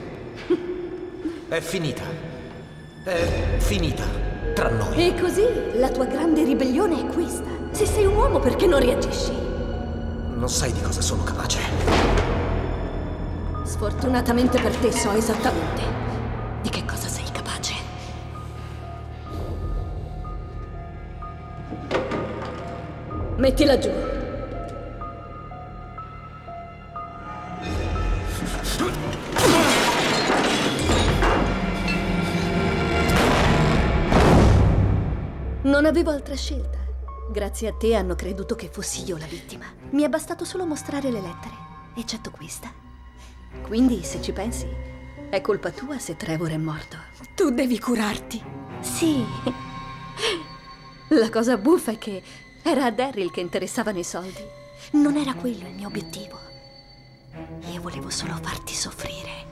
[SPEAKER 12] È finita. È finita. Tra noi.
[SPEAKER 1] E così la tua grande ribellione è questa. Se sei un uomo, perché non reagisci?
[SPEAKER 12] Non sai di cosa sono capace.
[SPEAKER 1] Sfortunatamente per te so esattamente di che cosa sei capace. Mettila giù. Non avevo altra scelta. Grazie a te hanno creduto che fossi io la vittima. Mi è bastato solo mostrare le lettere, eccetto questa. Quindi, se ci pensi, è colpa tua se Trevor è morto.
[SPEAKER 2] Tu devi curarti.
[SPEAKER 1] Sì. La cosa buffa è che era a Daryl che interessavano i soldi. Non era quello il mio obiettivo. Io volevo solo farti soffrire.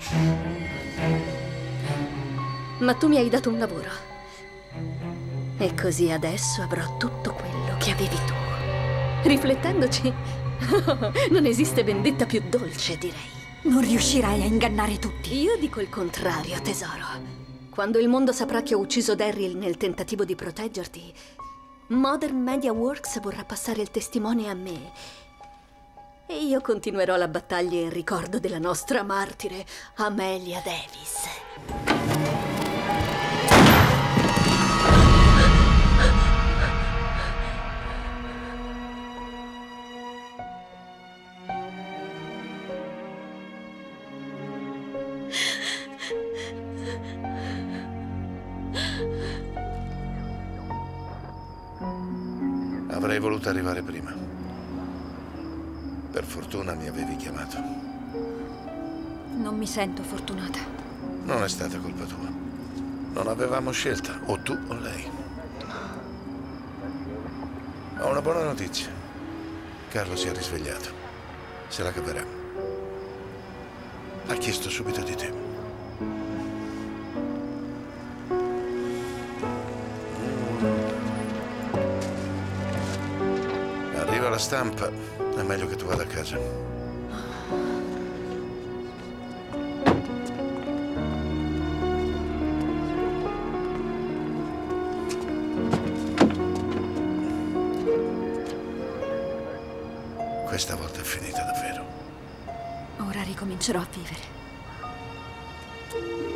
[SPEAKER 1] Ma tu mi hai dato un lavoro. E così adesso avrò tutto quello che avevi tu. Riflettendoci, non esiste vendetta più dolce, direi.
[SPEAKER 2] Non riuscirai a ingannare tutti.
[SPEAKER 1] Io dico il contrario, tesoro. Quando il mondo saprà che ho ucciso Daryl nel tentativo di proteggerti, Modern Media Works vorrà passare il testimone a me. E io continuerò la battaglia in ricordo della nostra martire, Amelia Davis.
[SPEAKER 7] Avrei voluto arrivare prima. Per fortuna mi avevi chiamato.
[SPEAKER 2] Non mi sento fortunata.
[SPEAKER 7] Non è stata colpa tua. Non avevamo scelta, o tu o lei. Ho una buona notizia. Carlo si è risvegliato. Se la caverà. Ha chiesto subito di te. Arriva la stampa. È meglio che tu vada a casa. Questa volta è finita davvero.
[SPEAKER 2] Ora ricomincerò a vivere.